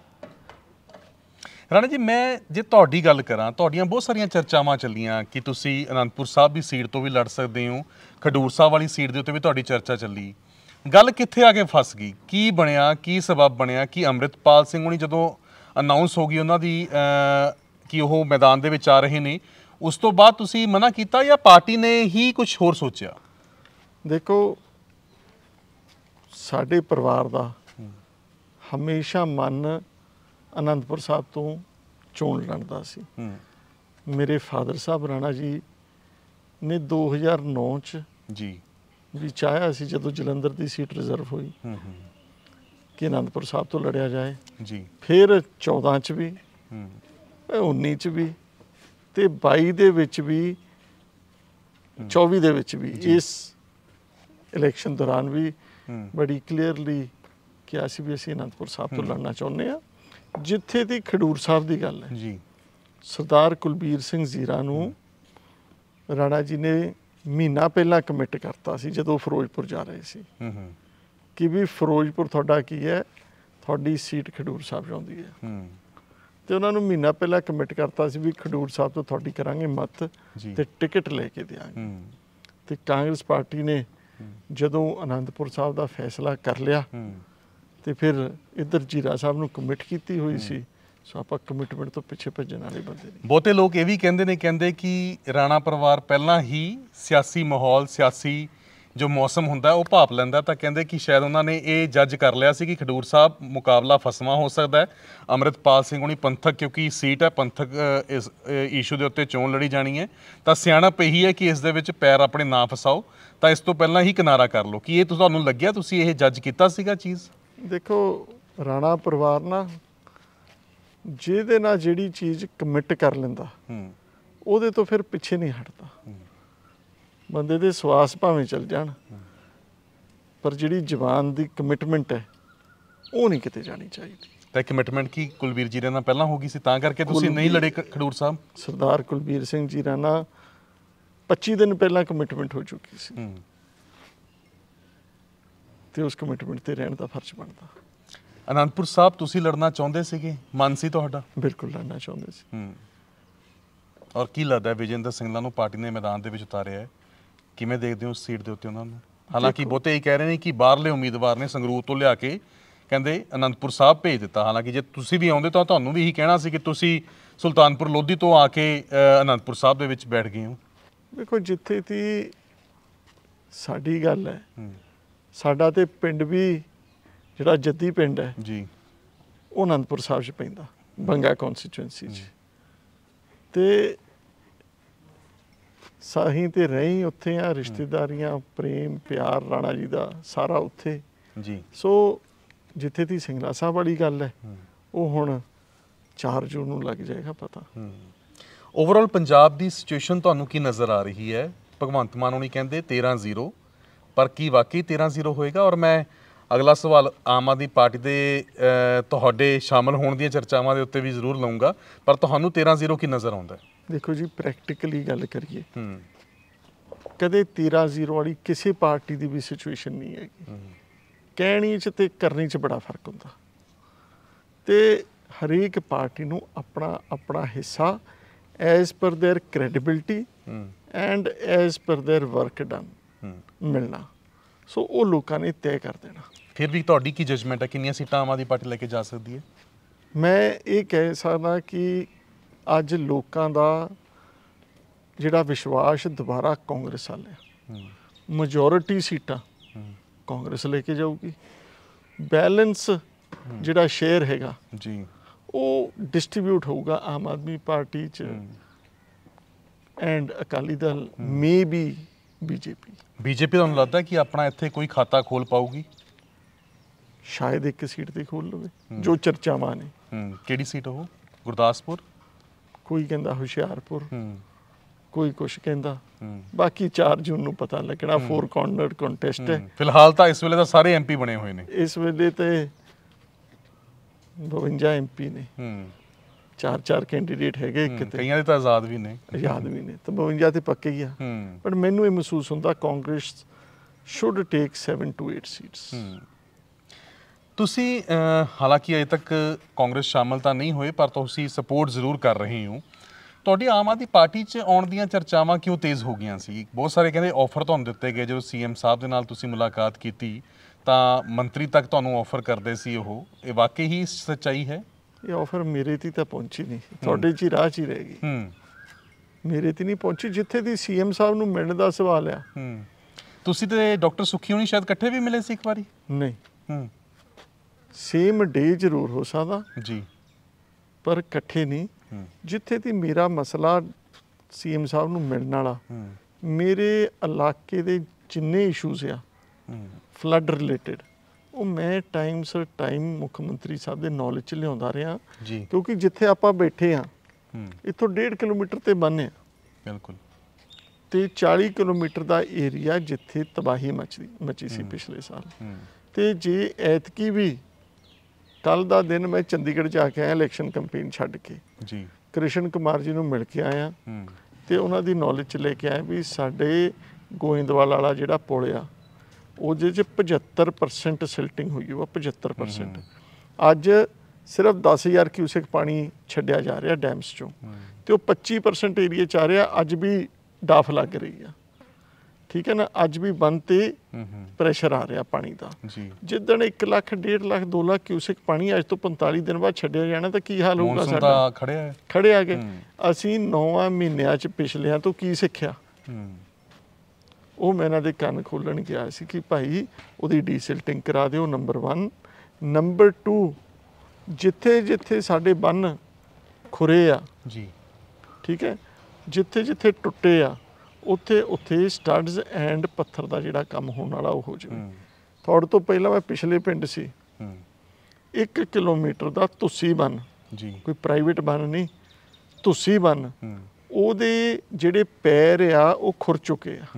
S1: ਰਾਣਾ ਜੀ, ਮੈਂ ਜੇ ਤੁਹਾਡੀ ਗੱਲ ਕਰਾਂ, ਤੁਹਾਡੀਆਂ ਬਹੁਤ ਸਾਰੀਆਂ ਚਰਚਾਵਾਂ ਚੱਲੀਆਂ ਕਿ ਤੁਸੀਂ ਅਨੰਦਪੁਰ ਸਾਹਿਬ ਦੀ ਸੀਟ ਤੋਂ ਵੀ ਲੜ ਸਕਦੇ ਹੋ, ਖਡੂਰ ਸਾਹਿਬ ਵਾਲੀ ਸੀਟ ਦੇ ਉੱਤੇ ਵੀ ਤੁਹਾਡੀ ਚਰਚਾ ਚੱਲੀ। ਗੱਲ ਕਿੱਥੇ ਆ ਕੇ ਫਸ ਗਈ? ਕੀ ਬਣਿਆ, ਕੀ ਸਬਬ ਬਣਿਆ ਕਿ ਅੰਮ੍ਰਿਤਪਾਲ ਸਿੰਘ ਹੁਣੀ ਜਦੋਂ ਅਨਾਉਂਸ ਹੋ ਗਈ ਉਹਨਾਂ ਦੀ ਕਿ ਉਹ ਮੈਦਾਨ ਦੇ ਵਿੱਚ ਆ ਰਹੇ ਨੇ, ਉਸ ਤੋਂ ਬਾਅਦ ਤੁਸੀਂ ਮਨਾ ਕੀਤਾ ਜਾਂ ਪਾਰਟੀ ਨੇ ਹੀ ਕੁਝ ਹੋਰ ਸੋਚਿਆ?
S2: ਦੇਖੋ, ਸਾਡੇ ਪਰਿਵਾਰ ਦਾ ਹਮੇਸ਼ਾ ਮਨ ਅਨੰਦਪੁਰ ਸਾਹਿਬ ਤੋਂ ਚੋਣ ਲੜਦਾ ਸੀ। ਮੇਰੇ ਫਾਦਰ ਸਾਹਿਬ ਰਾਣਾ ਜੀ ਨੇ ਦੋ ਹਜ਼ਾਰ ਨੌ ਚ
S1: ਜੀ
S2: ਵੀ ਚਾਹਿਆ ਸੀ, ਜਦੋਂ ਜਲੰਧਰ ਦੀ ਸੀਟ ਰਿਜ਼ਰਵ ਹੋਈ, ਕਿ ਅਨੰਦਪੁਰ ਸਾਹਿਬ ਤੋਂ ਲੜਿਆ ਜਾਏ
S1: ਜੀ।
S2: ਫਿਰ ਚੌਦਾਂ ਚ ਵੀ, ਉੱਨੀ ਚ ਵੀ, ਤੇ ਬਾਈ ਦੇ ਵਿੱਚ ਵੀ, ਚੌਵੀ ਦੇ ਵਿੱਚ ਵੀ, ਇਸ ਇਲੈਕਸ਼ਨ ਦੌਰਾਨ ਵੀ ਬੜੀ ਕਲੀਅਰਲੀ ਕਿਹਾ ਸੀ ਵੀ ਅਸੀਂ ਅਨੰਦਪੁਰ ਸਾਹਿਬ ਤੋਂ ਲੜਨਾ ਚਾਹੁੰਦੇ ਹਾਂ। ਜਿੱਥੇ ਦੀ ਖਡੂਰ ਸਾਹਿਬ ਦੀ ਗੱਲ ਹੈ
S1: ਜੀ,
S2: ਸਰਦਾਰ ਕੁਲਬੀਰ ਸਿੰਘ ਜ਼ੀਰਾ ਨੂੰ ਰਾਣਾ ਜੀ ਨੇ ਮਹੀਨਾ ਪਹਿਲਾਂ ਕਮਿਟ ਕਰਤਾ ਸੀ, ਜਦੋਂ ਫਿਰੋਜ਼ਪੁਰ ਜਾ ਰਹੇ ਸੀ, ਕਿ ਵੀ ਫਿਰੋਜ਼ਪੁਰ ਤੁਹਾਡਾ ਕੀ ਹੈ, ਤੁਹਾਡੀ ਸੀਟ ਖਡੂਰ ਸਾਹਿਬ ਚਾਹੁੰਦੀ ਹੈ। ਤੇ ਉਹਨਾਂ ਨੂੰ ਮਹੀਨਾ ਪਹਿਲਾਂ ਕਮਿਟ ਕਰਤਾ ਸੀ ਵੀ ਖਡੂਰ ਸਾਹਿਬ ਤੋਂ ਤੁਹਾਡੀ ਕਰਾਂਗੇ ਮਤ ਤੇ ਟਿਕਟ ਲੈ ਕੇ ਦਿਆਂਗੇ। ਤੇ ਕਾਂਗਰਸ ਪਾਰਟੀ ਨੇ ਜਦੋਂ ਅਨੰਦਪੁਰ ਸਾਹਿਬ ਦਾ ਫੈਸਲਾ ਕਰ ਲਿਆ ਤੇ ਫਿਰ ਇੱਧਰ ਜੀਰਾ ਸਾਹਿਬ ਨੂੰ ਕਮਿਟ ਕੀਤੀ ਹੋਈ ਸੀ, ਸੋ ਆਪਾਂ ਕਮਿਟਮੈਂਟ ਤੋਂ ਪਿੱਛੇ ਭੱਜਣ ਵਾਲੇ ਬੰਦੇ ਨਹੀਂ।
S1: ਬਹੁਤੇ ਲੋਕ ਇਹ ਵੀ ਕਹਿੰਦੇ ਨੇ, ਕਹਿੰਦੇ ਕਿ ਰਾਣਾ ਪਰਿਵਾਰ ਪਹਿਲਾਂ ਹੀ ਸਿਆਸੀ ਮਾਹੌਲ, ਸਿਆਸੀ ਜੋ ਮੌਸਮ ਹੁੰਦਾ ਉਹ ਭਾਪ ਲੈਂਦਾ, ਤਾਂ ਕਹਿੰਦੇ ਕਿ ਸ਼ਾਇਦ ਉਹਨਾਂ ਨੇ ਇਹ ਜੱਜ ਕਰ ਲਿਆ ਸੀ ਕਿ ਖਡੂਰ ਸਾਹਿਬ ਮੁਕਾਬਲਾ ਫਸਵਾਂ ਹੋ ਸਕਦਾ ਹੈ। ਅੰਮ੍ਰਿਤਪਾਲ ਸਿੰਘ ਹੁਣੀ ਪੰਥਕ, ਕਿਉਂਕਿ ਸੀਟ ਹੈ ਪੰਥਕ, ਇਸ ਇਸ਼ੂ ਦੇ ਉੱਤੇ ਚੋਣ ਲੜੀ ਜਾਣੀ ਹੈ, ਤਾਂ ਸਿਆਣਪ ਇਹੀ ਹੈ ਕਿ ਇਸ ਦੇ ਵਿੱਚ ਪੈਰ ਆਪਣੇ ਨਾ ਫਸਾਓ, ਤਾਂ ਇਸ ਤੋਂ ਪਹਿਲਾਂ ਹੀ ਕਿਨਾਰਾ ਕਰ ਲਓ। ਕੀ ਇਹ ਤੁਹਾਨੂੰ ਲੱਗਿਆ, ਤੁਸੀਂ ਇਹ ਜੱਜ ਕੀਤਾ ਸੀਗਾ ਚੀਜ਼?
S2: ਦੇਖੋ, ਰਾਣਾ ਪਰਿਵਾਰ ਨਾ ਜਿਹਦੇ ਨਾਲ ਜਿਹੜੀ ਚੀਜ਼ ਕਮਿਟ ਕਰ ਲੈਂਦਾ ਉਹਦੇ ਤੋਂ ਫਿਰ ਪਿੱਛੇ ਨਹੀਂ ਹਟਦਾ। ਬੰਦੇ ਦੇ ਸਵਾਸ ਭਾਵੇਂ ਚੱਲ ਜਾਣ, ਪਰ ਜਿਹੜੀ ਜ਼ਬਾਨ ਦੀ ਕਮਿਟਮੈਂਟ ਹੈ ਉਹ ਨਹੀਂ ਕਿਤੇ ਜਾਣੀ ਚਾਹੀਦੀ।
S1: ਤਾਂ ਕਮਿਟਮੈਂਟ ਕੀ ਕੁਲਬੀਰ ਜੀ ਨਾਲ ਪਹਿਲਾਂ ਹੋ ਗਈ ਸੀ, ਤਾਂ ਕਰਕੇ ਤੁਸੀਂ ਨਹੀਂ ਲੜੇ ਖਡੂਰ ਸਾਹਿਬ?
S2: ਸਰਦਾਰ ਕੁਲਬੀਰ ਸਿੰਘ ਜੀ ਨਾਲ ਪੱਚੀ ਦਿਨ ਪਹਿਲਾਂ ਕਮਿਟਮੈਂਟ ਹੋ ਚੁੱਕੀ ਸੀ, ਤੇ ਉਸ ਕਮਿਟਮੈਂਟ ਤੇ ਰਹਿਣ ਦਾ ਫਰਜ਼ ਬਣਦਾ।
S1: ਅਨੰਦਪੁਰ ਸਾਹਿਬ ਤੁਸੀਂ ਲੜਨਾ ਚਾਹੁੰਦੇ ਸੀਗੇ, ਮਨ ਸੀ ਤੁਹਾਡਾ?
S2: ਬਿਲਕੁਲ ਲੜਨਾ ਚਾਹੁੰਦੇ ਸੀ।
S1: ਹੂੰ ਔਰ ਕੀ ਲੱਗਦਾ ਵਿਜੇਂਦਰ ਸਿੰਘਲਾ ਨੂੰ ਪਾਰਟੀ ਨੇ ਮੈਦਾਨ ਦੇ ਵਿੱਚ ਉਤਾਰਿਆ ਹੈ, ਕਿਵੇਂ ਦੇਖਦੇ ਹੋ ਉਸ ਸੀਟ ਦੇ ਉੱਤੇ ਉਹਨਾਂ ਨੂੰ? ਹਾਲਾਂਕਿ ਬਹੁਤੇ ਇਹ ਕਹਿ ਰਹੇ ਨੇ ਕਿ ਬਾਹਰਲੇ ਉਮੀਦਵਾਰ ਨੇ ਸੰਗਰੂਰ ਤੋਂ ਲਿਆ ਕੇ ਕਹਿੰਦੇ ਅਨੰਦਪੁਰ ਸਾਹਿਬ ਭੇਜ ਦਿੱਤਾ, ਹਾਲਾਂਕਿ ਜੇ ਤੁਸੀਂ ਵੀ ਆਉਂਦੇ ਤਾਂ ਤੁਹਾਨੂੰ ਵੀ ਇਹੀ ਕਹਿਣਾ ਸੀ ਕਿ ਤੁਸੀਂ ਸੁਲਤਾਨਪੁਰ ਲੋਧੀ ਤੋਂ ਆ ਕੇ ਅਨੰਦਪੁਰ ਸਾਹਿਬ ਦੇ ਵਿੱਚ ਬੈਠ ਗਏ ਹੋ।
S2: ਦੇਖੋ, ਜਿੱਥੇ ਦੀ ਸਾਡੀ ਗੱਲ ਹੈ, ਸਾਡਾ ਤੇ ਪਿੰਡ ਵੀ ਜਿਹੜਾ ਜੱਦੀ ਪਿੰਡ ਹੈ
S1: ਜੀ,
S2: ਉਹ ਅਨੰਦਪੁਰ ਸਾਹਿਬ 'ਚ ਪੈਂਦਾ, ਬੰਗਾ ਕੌਂਸਟੀਚੁਐਂਸੀ 'ਚ, ਤੇ ਸਾਹੀਂ ਤੇ ਰਹੀ ਉੱਥੇ ਆ, ਰਿਸ਼ਤੇਦਾਰੀਆਂ, ਪ੍ਰੇਮ ਪਿਆਰ ਰਾਣਾ ਜੀ ਦਾ ਸਾਰਾ ਉੱਥੇ
S1: ਜੀ।
S2: ਸੋ ਜਿੱਥੇ ਦੀ ਸਿੰਗਲਾ ਸਾਹਿਬ ਵਾਲੀ ਗੱਲ ਹੈ, ਉਹ ਹੁਣ ਚਾਰ ਜੂਨ ਨੂੰ ਲੱਗ ਜਾਏਗਾ ਪਤਾ।
S1: ਓਵਰਆਲ ਪੰਜਾਬ ਦੀ ਸਿਚੁਏਸ਼ਨ ਤੁਹਾਨੂੰ ਕੀ ਨਜ਼ਰ ਆ ਰਹੀ ਹੈ? ਭਗਵੰਤ ਮਾਨ ਹੋਣੀ ਕਹਿੰਦੇ ਤੇਰਾਂ ਜ਼ੀਰੋ, ਪਰ ਕੀ ਵਾਕਈ ਤੇਰਾਂ ਜ਼ੀਰੋ ਹੋਏਗਾ? ਔਰ ਮੈਂ ਅਗਲਾ ਸਵਾਲ ਆਮ ਆਦਮੀ ਪਾਰਟੀ ਦੇ ਤੁਹਾਡੇ ਸ਼ਾਮਲ ਹੋਣ ਦੀਆਂ ਚਰਚਾਵਾਂ ਦੇ ਉੱਤੇ ਵੀ ਜ਼ਰੂਰ ਲਊਂਗਾ, ਪਰ ਤੁਹਾਨੂੰ ਤੇਰਾਂ ਜ਼ੀਰੋ ਕੀ ਨਜ਼ਰ ਆਉਂਦਾ?
S2: ਦੇਖੋ ਜੀ, ਪ੍ਰੈਕਟੀਕਲੀ ਗੱਲ ਕਰੀਏ, ਕਦੇ ਤੇਰਾਂ ਜ਼ੀਰੋ ਵਾਲੀ ਕਿਸੇ ਪਾਰਟੀ ਦੀ ਵੀ ਸਿਚੁਏਸ਼ਨ ਨਹੀਂ ਹੈਗੀ। ਕਹਿਣੀ 'ਚ ਤੇ ਕਰਨੀ 'ਚ ਬੜਾ ਫਰਕ ਹੁੰਦਾ, ਤੇ ਹਰੇਕ ਪਾਰਟੀ ਨੂੰ ਆਪਣਾ ਆਪਣਾ ਹਿੱਸਾ as per their credibility and as per their work done ਮਿਲਣਾ, ਸੋ ਉਹ ਲੋਕਾਂ ਨੇ ਤੈਅ ਕਰ ਦੇਣਾ।
S1: ਫਿਰ ਵੀ ਤੁਹਾਡੀ ਕੀ ਜਜਮੈਂਟ ਹੈ, ਕਿੰਨੀਆਂ ਸੀਟਾਂ ਆਮ ਆਦਮੀ ਪਾਰਟੀ ਲੈ ਕੇ ਜਾ ਸਕਦੀ ਹੈ?
S2: ਮੈਂ ਇਹ ਕਹਿ ਸਕਦਾ ਕਿ ਅੱਜ ਲੋਕਾਂ ਦਾ ਜਿਹੜਾ ਵਿਸ਼ਵਾਸ ਦੁਬਾਰਾ ਕਾਂਗਰਸ ਵੱਲ ਹੈ, ਮੈਜੋਰਿਟੀ ਸੀਟਾਂ ਕਾਂਗਰਸ ਲੈ ਕੇ ਜਾਊਗੀ, ਬੈਲੈਂਸ ਜਿਹੜਾ ਸ਼ੇਅਰ ਹੈਗਾ
S1: ਜੀ
S2: ਉਹ ਡਿਸਟ੍ਰੀਬਿਊਟ ਹੋਊਗਾ ਆਮ ਆਦਮੀ ਪਾਰਟੀ 'ਚ and Akali Dal, maybe BJP. BJP
S1: ਤੁਹਾਨੂੰ ਲੱਗਦਾ ਕਿ ਆਪਣਾ ਇੱਥੇ ਕੋਈ ਖਾਤਾ ਖੋਲ ਪਾਊਗੀ?
S2: ਸ਼ਾਇਦ ਇੱਕ ਸੀਟ ਤੇ ਖੋਲ ਲਵੇ, ਜੋ ਚਰਚਾਵਾਂ ਨੇ।
S1: ਕਿਹੜੀ ਸੀਟ ਉਹ? ਗੁਰਦਾਸਪੁਰ?
S2: ਕੋਈ ਕਹਿੰਦਾ ਹੁਸ਼ਿਆਰਪੁਰ, ਕੋਈ ਕੁਛ ਕਹਿੰਦਾ, ਬਾਕੀ ਚਾਰ ਜੂਨ ਨੂੰ ਪਤਾ ਲੱਗਣਾ। ਫੋਰ ਕਾਰਨਰ ਕੰਟੈਸਟ ਹੈ
S1: ਫਿਲਹਾਲ ਤਾਂ। ਇਸ ਵੇਲੇ ਤਾਂ ਸਾਰੇ ਐਮਪੀ ਬਣੇ ਹੋਏ ਨੇ।
S2: ਇਸ ਵੇਲੇ ਤੇ ਬਵੰਜਾ ਐਮਪੀ ਨੇ, ਚਾਰ ਚਾਰ ਕੈਂਡੀਡੇਟ ਹੈਗੇ ਇੱਕ ਤੇ
S1: ਕਈਆਂ ਦੇ ਤਾਂ ਆਜ਼ਾਦ ਵੀ ਨੇ
S2: ਆਜ਼ਾਦ ਵੀ ਨੇ ਤੇ ਬਵੰਜਾ ਤੇ ਪੱਕੇ ਹੀ ਆ ਪਰ ਮੈਨੂੰ ਇਹ ਮਹਿਸੂਸ ਹੁੰਦਾ Congress should take seven to eight seats.
S1: ਤੁਸੀਂ ਹਾਲਾਂਕਿ ਅਜੇ ਤੱਕ ਕਾਂਗਰਸ ਸ਼ਾਮਲ ਤਾਂ ਨਹੀਂ ਹੋਏ ਪਰ ਤੁਸੀਂ ਸਪੋਰਟ ਜ਼ਰੂਰ ਕਰ ਰਹੇ ਹੋ। ਤੁਹਾਡੀ ਆਮ ਆਦਮੀ ਪਾਰਟੀ 'ਚ ਆਉਣ ਦੀਆਂ ਚਰਚਾਵਾਂ ਕਿਉਂ ਤੇਜ਼ ਹੋ ਗਈਆਂ ਸੀ? ਬਹੁਤ ਸਾਰੇ ਕਹਿੰਦੇ ਆਫਰ ਤੁਹਾਨੂੰ ਦਿੱਤੇ ਗਏ, ਜਦੋਂ ਸੀ ਐਮ ਸਾਹਿਬ ਦੇ ਨਾਲ ਤੁਸੀਂ ਮੁਲਾਕਾਤ ਕੀਤੀ ਤਾਂ ਮੰਤਰੀ ਤੱਕ ਤੁਹਾਨੂੰ ਆਫਰ ਕਰਦੇ ਸੀ ਉਹ, ਇਹ ਵਾਕਈ ਹੀ ਸੱਚਾਈ ਹੈ?
S2: ਇਹ ਆਫਰ ਮੇਰੇ ਤੇ ਤਾਂ ਪਹੁੰਚੀ ਨਹੀਂ, ਤੁਹਾਡੇ 'ਚ ਹੀ ਰਾਹ 'ਚ ਹੀ ਰਹਿ ਗਈ, ਮੇਰੇ ਤੇ ਨਹੀਂ ਪਹੁੰਚੀ। ਜਿੱਥੇ ਦੀ ਸੀ ਐਮ ਸਾਹਿਬ ਨੂੰ ਮਿਲਣ ਦਾ ਸਵਾਲ ਆ।
S1: ਤੁਸੀਂ ਤੇ ਡਾਕਟਰ ਸੁਖੀ ਹੋਣੀ ਸ਼ਾਇਦ ਇਕੱਠੇ ਵੀ ਮਿਲੇ ਸੀ ਇੱਕ ਵਾਰੀ?
S2: ਨਹੀਂ, ਸੇਮ ਡੇ ਜ਼ਰੂਰ ਹੋ ਸਕਦਾ
S1: ਜੀ, ਪਰ
S2: ਇਕੱਠੇ ਨਹੀਂ। ਜਿੱਥੇ ਦੀ ਮੇਰਾ ਮਸਲਾ ਸੀ ਐਮ ਸਾਹਿਬ ਨੂੰ ਮਿਲਣ ਵਾਲਾ, ਮੇਰੇ ਇਲਾਕੇ ਦੇ ਜਿੰਨੇ ਇਸ਼ੂਜ਼ ਆ ਫਲੱਡ ਰਿਲੇਟਡ, ਉਹ ਮੈਂ ਟਾਈਮ ਸਰ ਟਾਈਮ ਮੁੱਖ ਮੰਤਰੀ ਸਾਹਿਬ ਦੇ ਨੌਲੇਜ 'ਚ ਲਿਆਉਂਦਾ ਰਿਹਾ ਜੀ। ਕਿਉਂਕਿ ਜਿੱਥੇ ਆਪਾਂ ਬੈਠੇ ਹਾਂ ਇੱਥੋਂ ਡੇਢ ਕਿਲੋਮੀਟਰ ਤੇ ਬੰਨ੍ਹ ਆ ਬਿਲਕੁਲ, ਤੇ ਚਾਲੀ ਕਿਲੋਮੀਟਰ ਦਾ ਏਰੀਆ ਜਿੱਥੇ ਤਬਾਹੀ ਮਚਦੀ ਮਚੀ ਸੀ ਪਿਛਲੇ ਸਾਲ। ਤੇ ਜੇ ਐਤਕੀ ਵੀ ਕੱਲ ਦਾ ਦਿਨ ਮੈਂ ਚੰਡੀਗੜ੍ਹ ਜਾ ਕੇ ਆਇਆ ਇਲੈਕਸ਼ਨ ਕੰਪੇਨ ਛੱਡ ਕੇ ਜੀ, ਕ੍ਰਿਸ਼ਨ ਕੁਮਾਰ ਜੀ ਨੂੰ ਮਿਲ ਕੇ ਆਇਆ ਤੇ ਉਹਨਾਂ ਦੀ ਨੌਲੇਜ 'ਚ ਲੈ ਕੇ ਆਇਆ ਵੀ ਸਾਡੇ ਗੋਇੰਦਵਾਲ ਵਾਲਾ ਜਿਹੜਾ ਪੁਲ ਆ ਉਹਦੇ 'ਚ ਪਝੱਤਰ ਪਰਸੈਂਟ ਸਿਲਟਿੰਗ ਹੋਈ ਉਹ ਪਝੱਤਰ ਪਰਸੈਂਟ। ਅੱਜ ਸਿਰਫ ਦਸ ਹਜ਼ਾਰ ਕਿਊਸੈਕ ਪਾਣੀ ਛੱਡਿਆ ਜਾ ਰਿਹਾ ਡੈਮਸ 'ਚੋਂ ਤੇ ਉਹ ਪੱਚੀ ਪਰਸੈਂਟ ਏਰੀਏ 'ਚ ਆ ਰਿਹਾ। ਅੱਜ ਵੀ ਡਾਫ ਲੱਗ ਰਹੀ ਆ, ਠੀਕ ਹੈ ਨਾ, ਅੱਜ ਵੀ ਬੰਨ ਤੇ ਪ੍ਰੈਸ਼ਰ ਆ ਰਿਹਾ ਪਾਣੀ ਦਾ। ਜਿੱਦਣ ਇੱਕ ਲੱਖ ਡੇਢ ਲੱਖ ਦੋ ਲੱਖ ਕਿਊਸੈਕ ਪਾਣੀ ਅੱਜ ਤੋਂ ਪੰਤਾਲੀ ਦਿਨ ਬਾਅਦ ਛੱਡਿਆ ਜਾਣਾ ਤਾਂ ਕੀ ਹਾਲ ਹੋਊਗਾ ਸਾਡਾ? ਖੜਿਆ ਖੜੇ ਆ ਗਏ। ਅਸੀਂ ਨੌਵਾਂ ਮਹੀਨਿਆਂ 'ਚ ਪਿਛਲਿਆਂ ਤੋਂ ਕੀ ਸਿੱਖਿਆ? ਉਹ ਮੈਂ ਇਹਨਾਂ ਦੇ ਕੰਨ ਖੋਲ੍ਹਣ ਗਿਆ ਸੀ ਕਿ ਭਾਈ ਉਹਦੀ ਡੀਸਿਲਟਿੰਗ ਕਰਾ ਦਿਓ, ਨੰਬਰ ਵਨ। ਨੰਬਰ ਟੂ, ਜਿੱਥੇ ਜਿੱਥੇ ਸਾਡੇ ਬੰਨ ਖੁਰੇ ਆ ਜੀ, ਠੀਕ ਹੈ, ਜਿੱਥੇ ਜਿੱਥੇ ਟੁੱਟੇ ਆ ਉੱਥੇ ਉੱਥੇ ਸਟੱਡਸ ਐਂਡ ਪੱਥਰ ਦਾ ਜਿਹੜਾ ਕੰਮ ਹੋਣ ਵਾਲਾ ਉਹ ਹੋ ਜਾਵੇ। ਤੁਹਾਡੇ ਤੋਂ ਪਹਿਲਾਂ ਮੈਂ ਪਿਛਲੇ ਪਿੰਡ ਸੀ, ਇੱਕ ਕਿਲੋਮੀਟਰ ਦਾ ਤੁਸੀਂ ਬੰਨ ਜੀ, ਕੋਈ ਪ੍ਰਾਈਵੇਟ ਬੰਨ ਨਹੀਂ, ਤੁਸੀਂ ਬੰਨ, ਉਹਦੇ ਜਿਹੜੇ ਪੈਰ ਆ ਉਹ ਖੁਰ ਚੁੱਕੇ ਆ।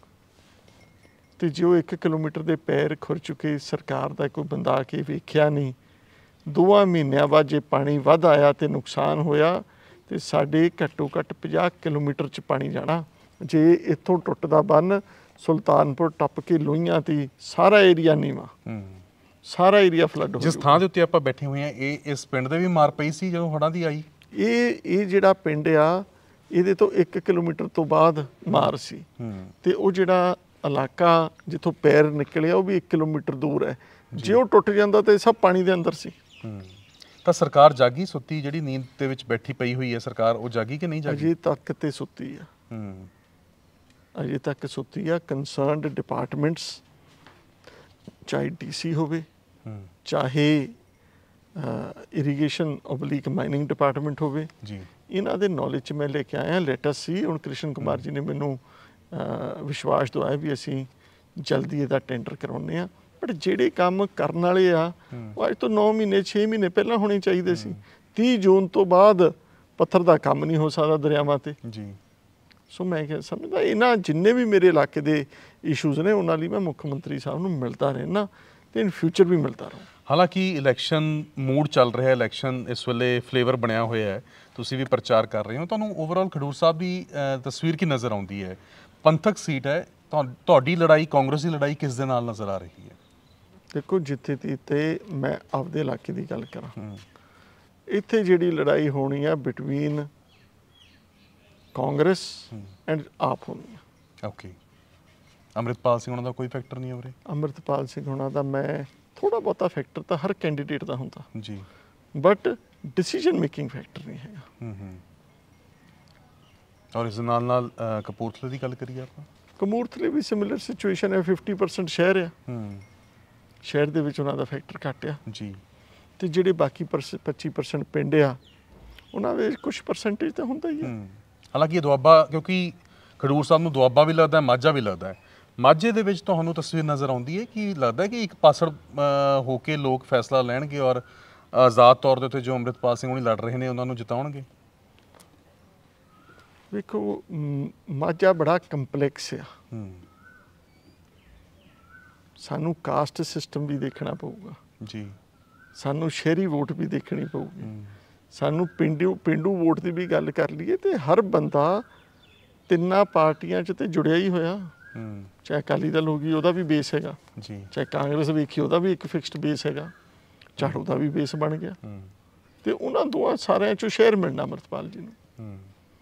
S2: ਤੇ ਜੋ ਇੱਕ ਕਿਲੋਮੀਟਰ ਦੇ ਪੈਰ ਖੁਰ ਚੁੱਕੇ, ਸਰਕਾਰ ਦਾ ਕੋਈ ਬੰਦਾ ਆ ਕੇ ਵੇਖਿਆ ਨਹੀਂ। ਦੋਵਾਂ ਮਹੀਨਿਆਂ ਬਾਅਦ ਜੇ ਪਾਣੀ ਵੱਧ ਆਇਆ ਤੇ ਨੁਕਸਾਨ ਹੋਇਆ ਤੇ ਸਾਡੇ ਘੱਟੋ ਘੱਟ ਪੰਜਾਹ ਕਿਲੋਮੀਟਰ 'ਚ ਪਾਣੀ ਜਾਣਾ। ਜੇ ਇੱਥੋਂ ਟੁੱਟਦਾ ਬੰਨ ਸੁਲਤਾਨਪੁਰ ਟੱਪ ਕੇ ਲੋਹੀਆਂ ਤੇ ਸਾਰਾ ਏਰੀਆ ਨੀਵਾਂ, ਸਾਰਾ ਏਰੀਆ ਫਲੱਡ ਹੋ ਗਿਆ। ਜਿਸ ਥਾਂ ਦੇ ਉੱਤੇ ਆਪਾਂ ਬੈਠੇ ਹੋਏ ਆ, ਇਹ ਇਸ ਪਿੰਡ ਦੇ ਵੀ ਮਾਰ ਪਈ ਸੀ ਜਦੋਂ ਹੜ੍ਹਾਂ ਦੀ ਆਈ? ਇਹ ਇਹ ਜਿਹੜਾ ਪਿੰਡ ਆ ਇਹਦੇ ਤੋਂ ਇੱਕ ਕਿਲੋਮੀਟਰ ਤੋਂ ਬਾਅਦ ਮਾਰ ਸੀ ਤੇ ਉਹ ਜਿਹੜਾ ਇਲਾਕਾ ਜਿੱਥੋਂ ਪੈਰ ਨਿਕਲਿਆ ਉਹ ਵੀ ਇੱਕ ਕਿਲੋਮੀਟਰ ਦੂਰ ਹੈ। ਜੇ ਉਹ ਟੁੱਟ ਜਾਂਦਾ ਤਾਂ ਸਭ ਪਾਣੀ ਦੇ ਅੰਦਰ ਸੀ। ਤਾਂ ਸਰਕਾਰ ਜਾਗੀ ਸੁੱਤੀ, ਜਿਹੜੀ ਨੀਂਦ ਦੇ ਵਿੱਚ ਬੈਠੀ ਪਈ ਹੋਈ ਹੈ ਸਰਕਾਰ, ਉਹ ਜਾਗੀ ਕਿ ਨਹੀਂ ਜਾਗੀ? ਅਜੇ ਤੱਕ ਤੇ ਸੁੱਤੀ ਆ, ਅਜੇ ਤੱਕ ਸੁੱਤੀ ਆ। ਕੰਸਰਨਡ ਡਿਪਾਰਟਮੈਂਟਸ, ਚਾਹੇ ਡੀ ਸੀ ਹੋਵੇ, ਚਾਹੇ ਇਰੀਗੇਸ਼ਨ ਓਬਲੀਕ ਮਾਈਨਿੰਗ ਡਿਪਾਰਟਮੈਂਟ ਹੋਵੇ ਜੀ, ਇਹਨਾਂ ਦੇ ਨੌਲੇਜ 'ਚ ਮੈਂ ਲੈ ਕੇ ਆਇਆ। ਲੇਟੈਸਟ ਸੀ ਹੁਣ ਕ੍ਰਿਸ਼ਨ ਕੁਮਾਰ ਜੀ ਨੇ ਮੈਨੂੰ ਵਿਸ਼ਵਾਸ ਦਵਾਇਆ ਵੀ ਅਸੀਂ ਜਲਦੀ ਇਹਦਾ ਟੈਂਡਰ ਕਰਾਉਂਦੇ ਹਾਂ। ਬਟ ਜਿਹੜੇ ਕੰਮ ਕਰਨ ਵਾਲੇ ਆ ਉਹ ਅੱਜ ਤੋਂ ਨੌ ਮਹੀਨੇ ਛੇ ਮਹੀਨੇ ਪਹਿਲਾਂ ਹੋਣੇ ਚਾਹੀਦੇ ਸੀ। ਤੀਹ ਜੂਨ ਤੋਂ ਬਾਅਦ ਪੱਥਰ ਦਾ ਕੰਮ ਨਹੀਂ ਹੋ ਸਕਦਾ ਦਰਿਆਵਾਂ ਤੇ ਜੀ। ਸੋ ਮੈਂ ਕਿਹਾ ਸਮਝਦਾ ਇਹਨਾਂ ਜਿੰਨੇ ਵੀ ਮੇਰੇ ਇਲਾਕੇ ਦੇ ਇਸ਼ੂਜ਼ ਨੇ ਉਹਨਾਂ ਲਈ ਮੈਂ ਮੁੱਖ ਮੰਤਰੀ ਸਾਹਿਬ ਨੂੰ ਮਿਲਦਾ ਰਹਿਣਾ ਤੇ ਇਨ ਫਿਊਚਰ ਵੀ ਮਿਲਦਾ ਰਹਾਂ। ਹਾਲਾਂਕਿ ਇਲੈਕਸ਼ਨ ਮੂਡ ਚੱਲ ਰਿਹਾ, ਇਲੈਕਸ਼ਨ ਇਸ ਵੇਲੇ ਫਲੇਵਰ ਬਣਿਆ ਹੋਇਆ ਹੈ, ਤੁਸੀਂ ਵੀ ਪ੍ਰਚਾਰ ਕਰ ਰਹੇ ਹੋ, ਤੁਹਾਨੂੰ ਓਵਰਆਲ ਖਡੂਰ ਸਾਹਿਬ ਦੀ ਤਸਵੀਰ ਕੀ ਨਜ਼ਰ ਆਉਂਦੀ ਹੈ? ਪੰਥਕ ਸੀਟ ਹੈ, ਤੁਹਾਡੀ ਲੜਾਈ ਕਾਂਗਰਸ ਦੀ ਲੜਾਈ ਕਿਸ ਦੇ ਨਾਲ ਨਜ਼ਰ ਆ ਰਹੀ ਹੈ? ਦੇਖੋ ਜਿੱਥੇ ਤੇ ਮੈਂ ਆਪਦੇ ਇਲਾਕੇ ਦੀ ਗੱਲ ਕਰਾਂ, ਇੱਥੇ ਜਿਹੜੀ ਲੜਾਈ ਹੋਣੀ ਆ ਬਿਟਵੀਨ ਕਾਂਗਰਸ ਐਂਡ ਆਪ ਹੋਣੀ ਆ। ਓਕੇ, ਅੰਮ੍ਰਿਤਪਾਲ ਸਿੰਘ ਉਹਨਾਂ ਦਾ ਕੋਈ ਫੈਕਟਰ ਨਹੀਂ ਹੋ ਰਿਹਾ? ਅੰਮ੍ਰਿਤਪਾਲ ਸਿੰਘ ਉਹਨਾਂ ਦਾ ਮੈਂ ਥੋੜਾ ਬਹੁਤਾ ਫੈਕਟਰ ਤਾਂ ਹਰ ਕੈਂਡੀਡੇਟ ਦਾ ਹੁੰਦਾ ਜੀ, ਬਟ ਡਿਸੀਜਨ ਮੇਕਿੰਗ ਫੈਕਟਰ ਨਹੀਂ ਹੈਗਾ। ਔਰ ਇਸ ਨਾਲ ਨਾਲ ਕਪੂਰਥਲੇ ਦੀ ਗੱਲ ਕਰੀਏ ਆਪਾਂ, ਕਪੂਰਥਲੇ ਵੀ ਸਿਮਿਲਰ ਸਿਚੁਏਸ਼ਨ ਹੈ। ਫਿਫਟੀ ਪਰਸੈਂਟ ਸ਼ਹਿਰ ਆ, ਸ਼ਹਿਰ ਦੇ ਵਿੱਚ ਉਹਨਾਂ ਦਾ ਫੈਕਟਰ ਘੱਟ ਆ ਜੀ, ਤੇ ਜਿਹੜੇ ਬਾਕੀ ਪੱਚੀ ਪਰਸੈਂਟ ਪਿੰਡ ਆ ਉਹਨਾਂ ਵਿੱਚ ਕੁਛ ਪਰਸੈਂਟੇਜ ਤਾਂ ਹੁੰਦਾ ਹੀ ਹੈ। ਹਾਲਾਂਕਿ ਦੁਆਬਾ, ਕਿਉਂਕਿ ਖਡੂਰ ਸਾਹਿਬ ਨੂੰ ਦੁਆਬਾ ਵੀ ਲੱਗਦਾ, ਮਾਝਾ ਵੀ ਲੱਗਦਾ ਹੈ, ਮਾਝੇ ਦੇ ਵਿੱਚ ਤੁਹਾਨੂੰ ਤਸਵੀਰ ਨਜ਼ਰ ਆਉਂਦੀ ਹੈ ਕਿ ਲੱਗਦਾ ਕਿ ਇੱਕ ਪਾਸੜ ਹੋ ਕੇ ਲੋਕ ਫੈਸਲਾ ਲੈਣਗੇ ਔਰ ਆਜ਼ਾਦ ਤੌਰ ਦੇ ਉੱਤੇ ਜੋ ਅੰਮ੍ਰਿਤਪਾਲ ਸਿੰਘ ਹੁਣੀ ਲੜ ਰਹੇ ਨੇ ਉਹਨਾਂ ਨੂੰ ਜਿਤਾਉਣਗੇ? ਵੇਖੋ ਮਾਝਾ ਬੜਾ ਕੰਪਲੈਕਸ ਆ, ਸਾਨੂੰ ਕਾਸਟ ਸਿਸਟਮ ਵੀ ਦੇਖਣਾ ਪਊਗਾ ਜੀ, ਸਾਨੂੰ ਸ਼ਹਿਰੀ ਵੋਟ ਵੀ ਦੇਖਣੀ ਪਊਗੀ, ਸਾਨੂੰ ਪਿੰਡੂ ਪਿੰਡੂ ਵੋਟ ਦੀ ਵੀ ਗੱਲ ਕਰ ਲਈਏ ਤੇ ਹਰ ਬੰਦਾ ਤਿੰਨਾਂ ਪਾਰਟੀਆਂ 'ਚ ਤੇ ਜੁੜਿਆ ਹੀ ਹੋਇਆ। ਚਾਹੇ ਅਕਾਲੀ ਦਲ ਹੋ ਗਈ ਉਹਦਾ ਵੀ ਬੇਸ ਹੈਗਾ ਜੀ, ਚਾਹੇ ਕਾਂਗਰਸ ਵੇਖੀ ਉਹਦਾ ਵੀ ਇੱਕ ਫਿਕਸਡ ਬੇਸ ਹੈਗਾ, ਝਾੜੂ ਦਾ ਵੀ ਬੇਸ ਬਣ ਗਿਆ ਤੇ ਉਹਨਾਂ ਦੋਵਾਂ ਸਾਰਿਆਂ 'ਚੋਂ ਸ਼ੇਅਰ ਮਿਲਣਾ ਅੰਮ੍ਰਿਤਪਾਲ ਜੀ ਨੂੰ।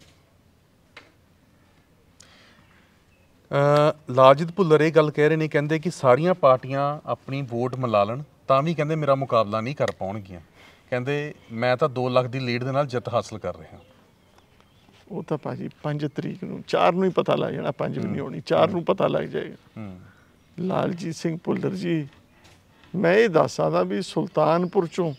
S1: ਲਾਲਜੀਤ ਭੁੱਲਰ ਇਹ ਗੱਲ ਕਹਿ ਰਹੇ ਨੇ, ਕਹਿੰਦੇ ਕਿ ਸਾਰੀਆਂ ਪਾਰਟੀਆਂ ਆਪਣੀ ਵੋਟ ਮਿਲਾ ਲੈਣ ਤਾਂ ਵੀ ਕਹਿੰਦੇ ਮੇਰਾ ਮੁਕਾਬਲਾ ਨਹੀਂ ਕਰ ਪਾਉਣਗੀਆਂ। ਕਹਿੰਦੇ ਮੈਂ ਤਾਂ ਦੋ ਲੱਖ ਦੀ ਲੀਡ ਦੇ ਨਾਲ ਜਿੱਤ ਹਾਸਲ ਕਰ ਰਿਹਾ।
S2: ਉਹ ਤਾਂ ਭਾਜੀ ਪੰਜ ਤਰੀਕ ਨੂੰ ਚਾਰ ਨੂੰ ਹੀ ਪਤਾ ਲੱਗ ਜਾਣਾ, ਪੰਜ ਵੀ ਨਹੀਂ ਹੋਣੀ, ਚਾਰ ਨੂੰ ਪਤਾ ਲੱਗ ਜਾਏਗਾ। ਲਾਲਜੀਤ ਸਿੰਘ ਭੁੱਲਰ ਜੀ, ਮੈਂ ਇਹ ਦੱਸ ਸਕਦਾ ਵੀ ਸੁਲਤਾਨਪੁਰ ਚੋਂ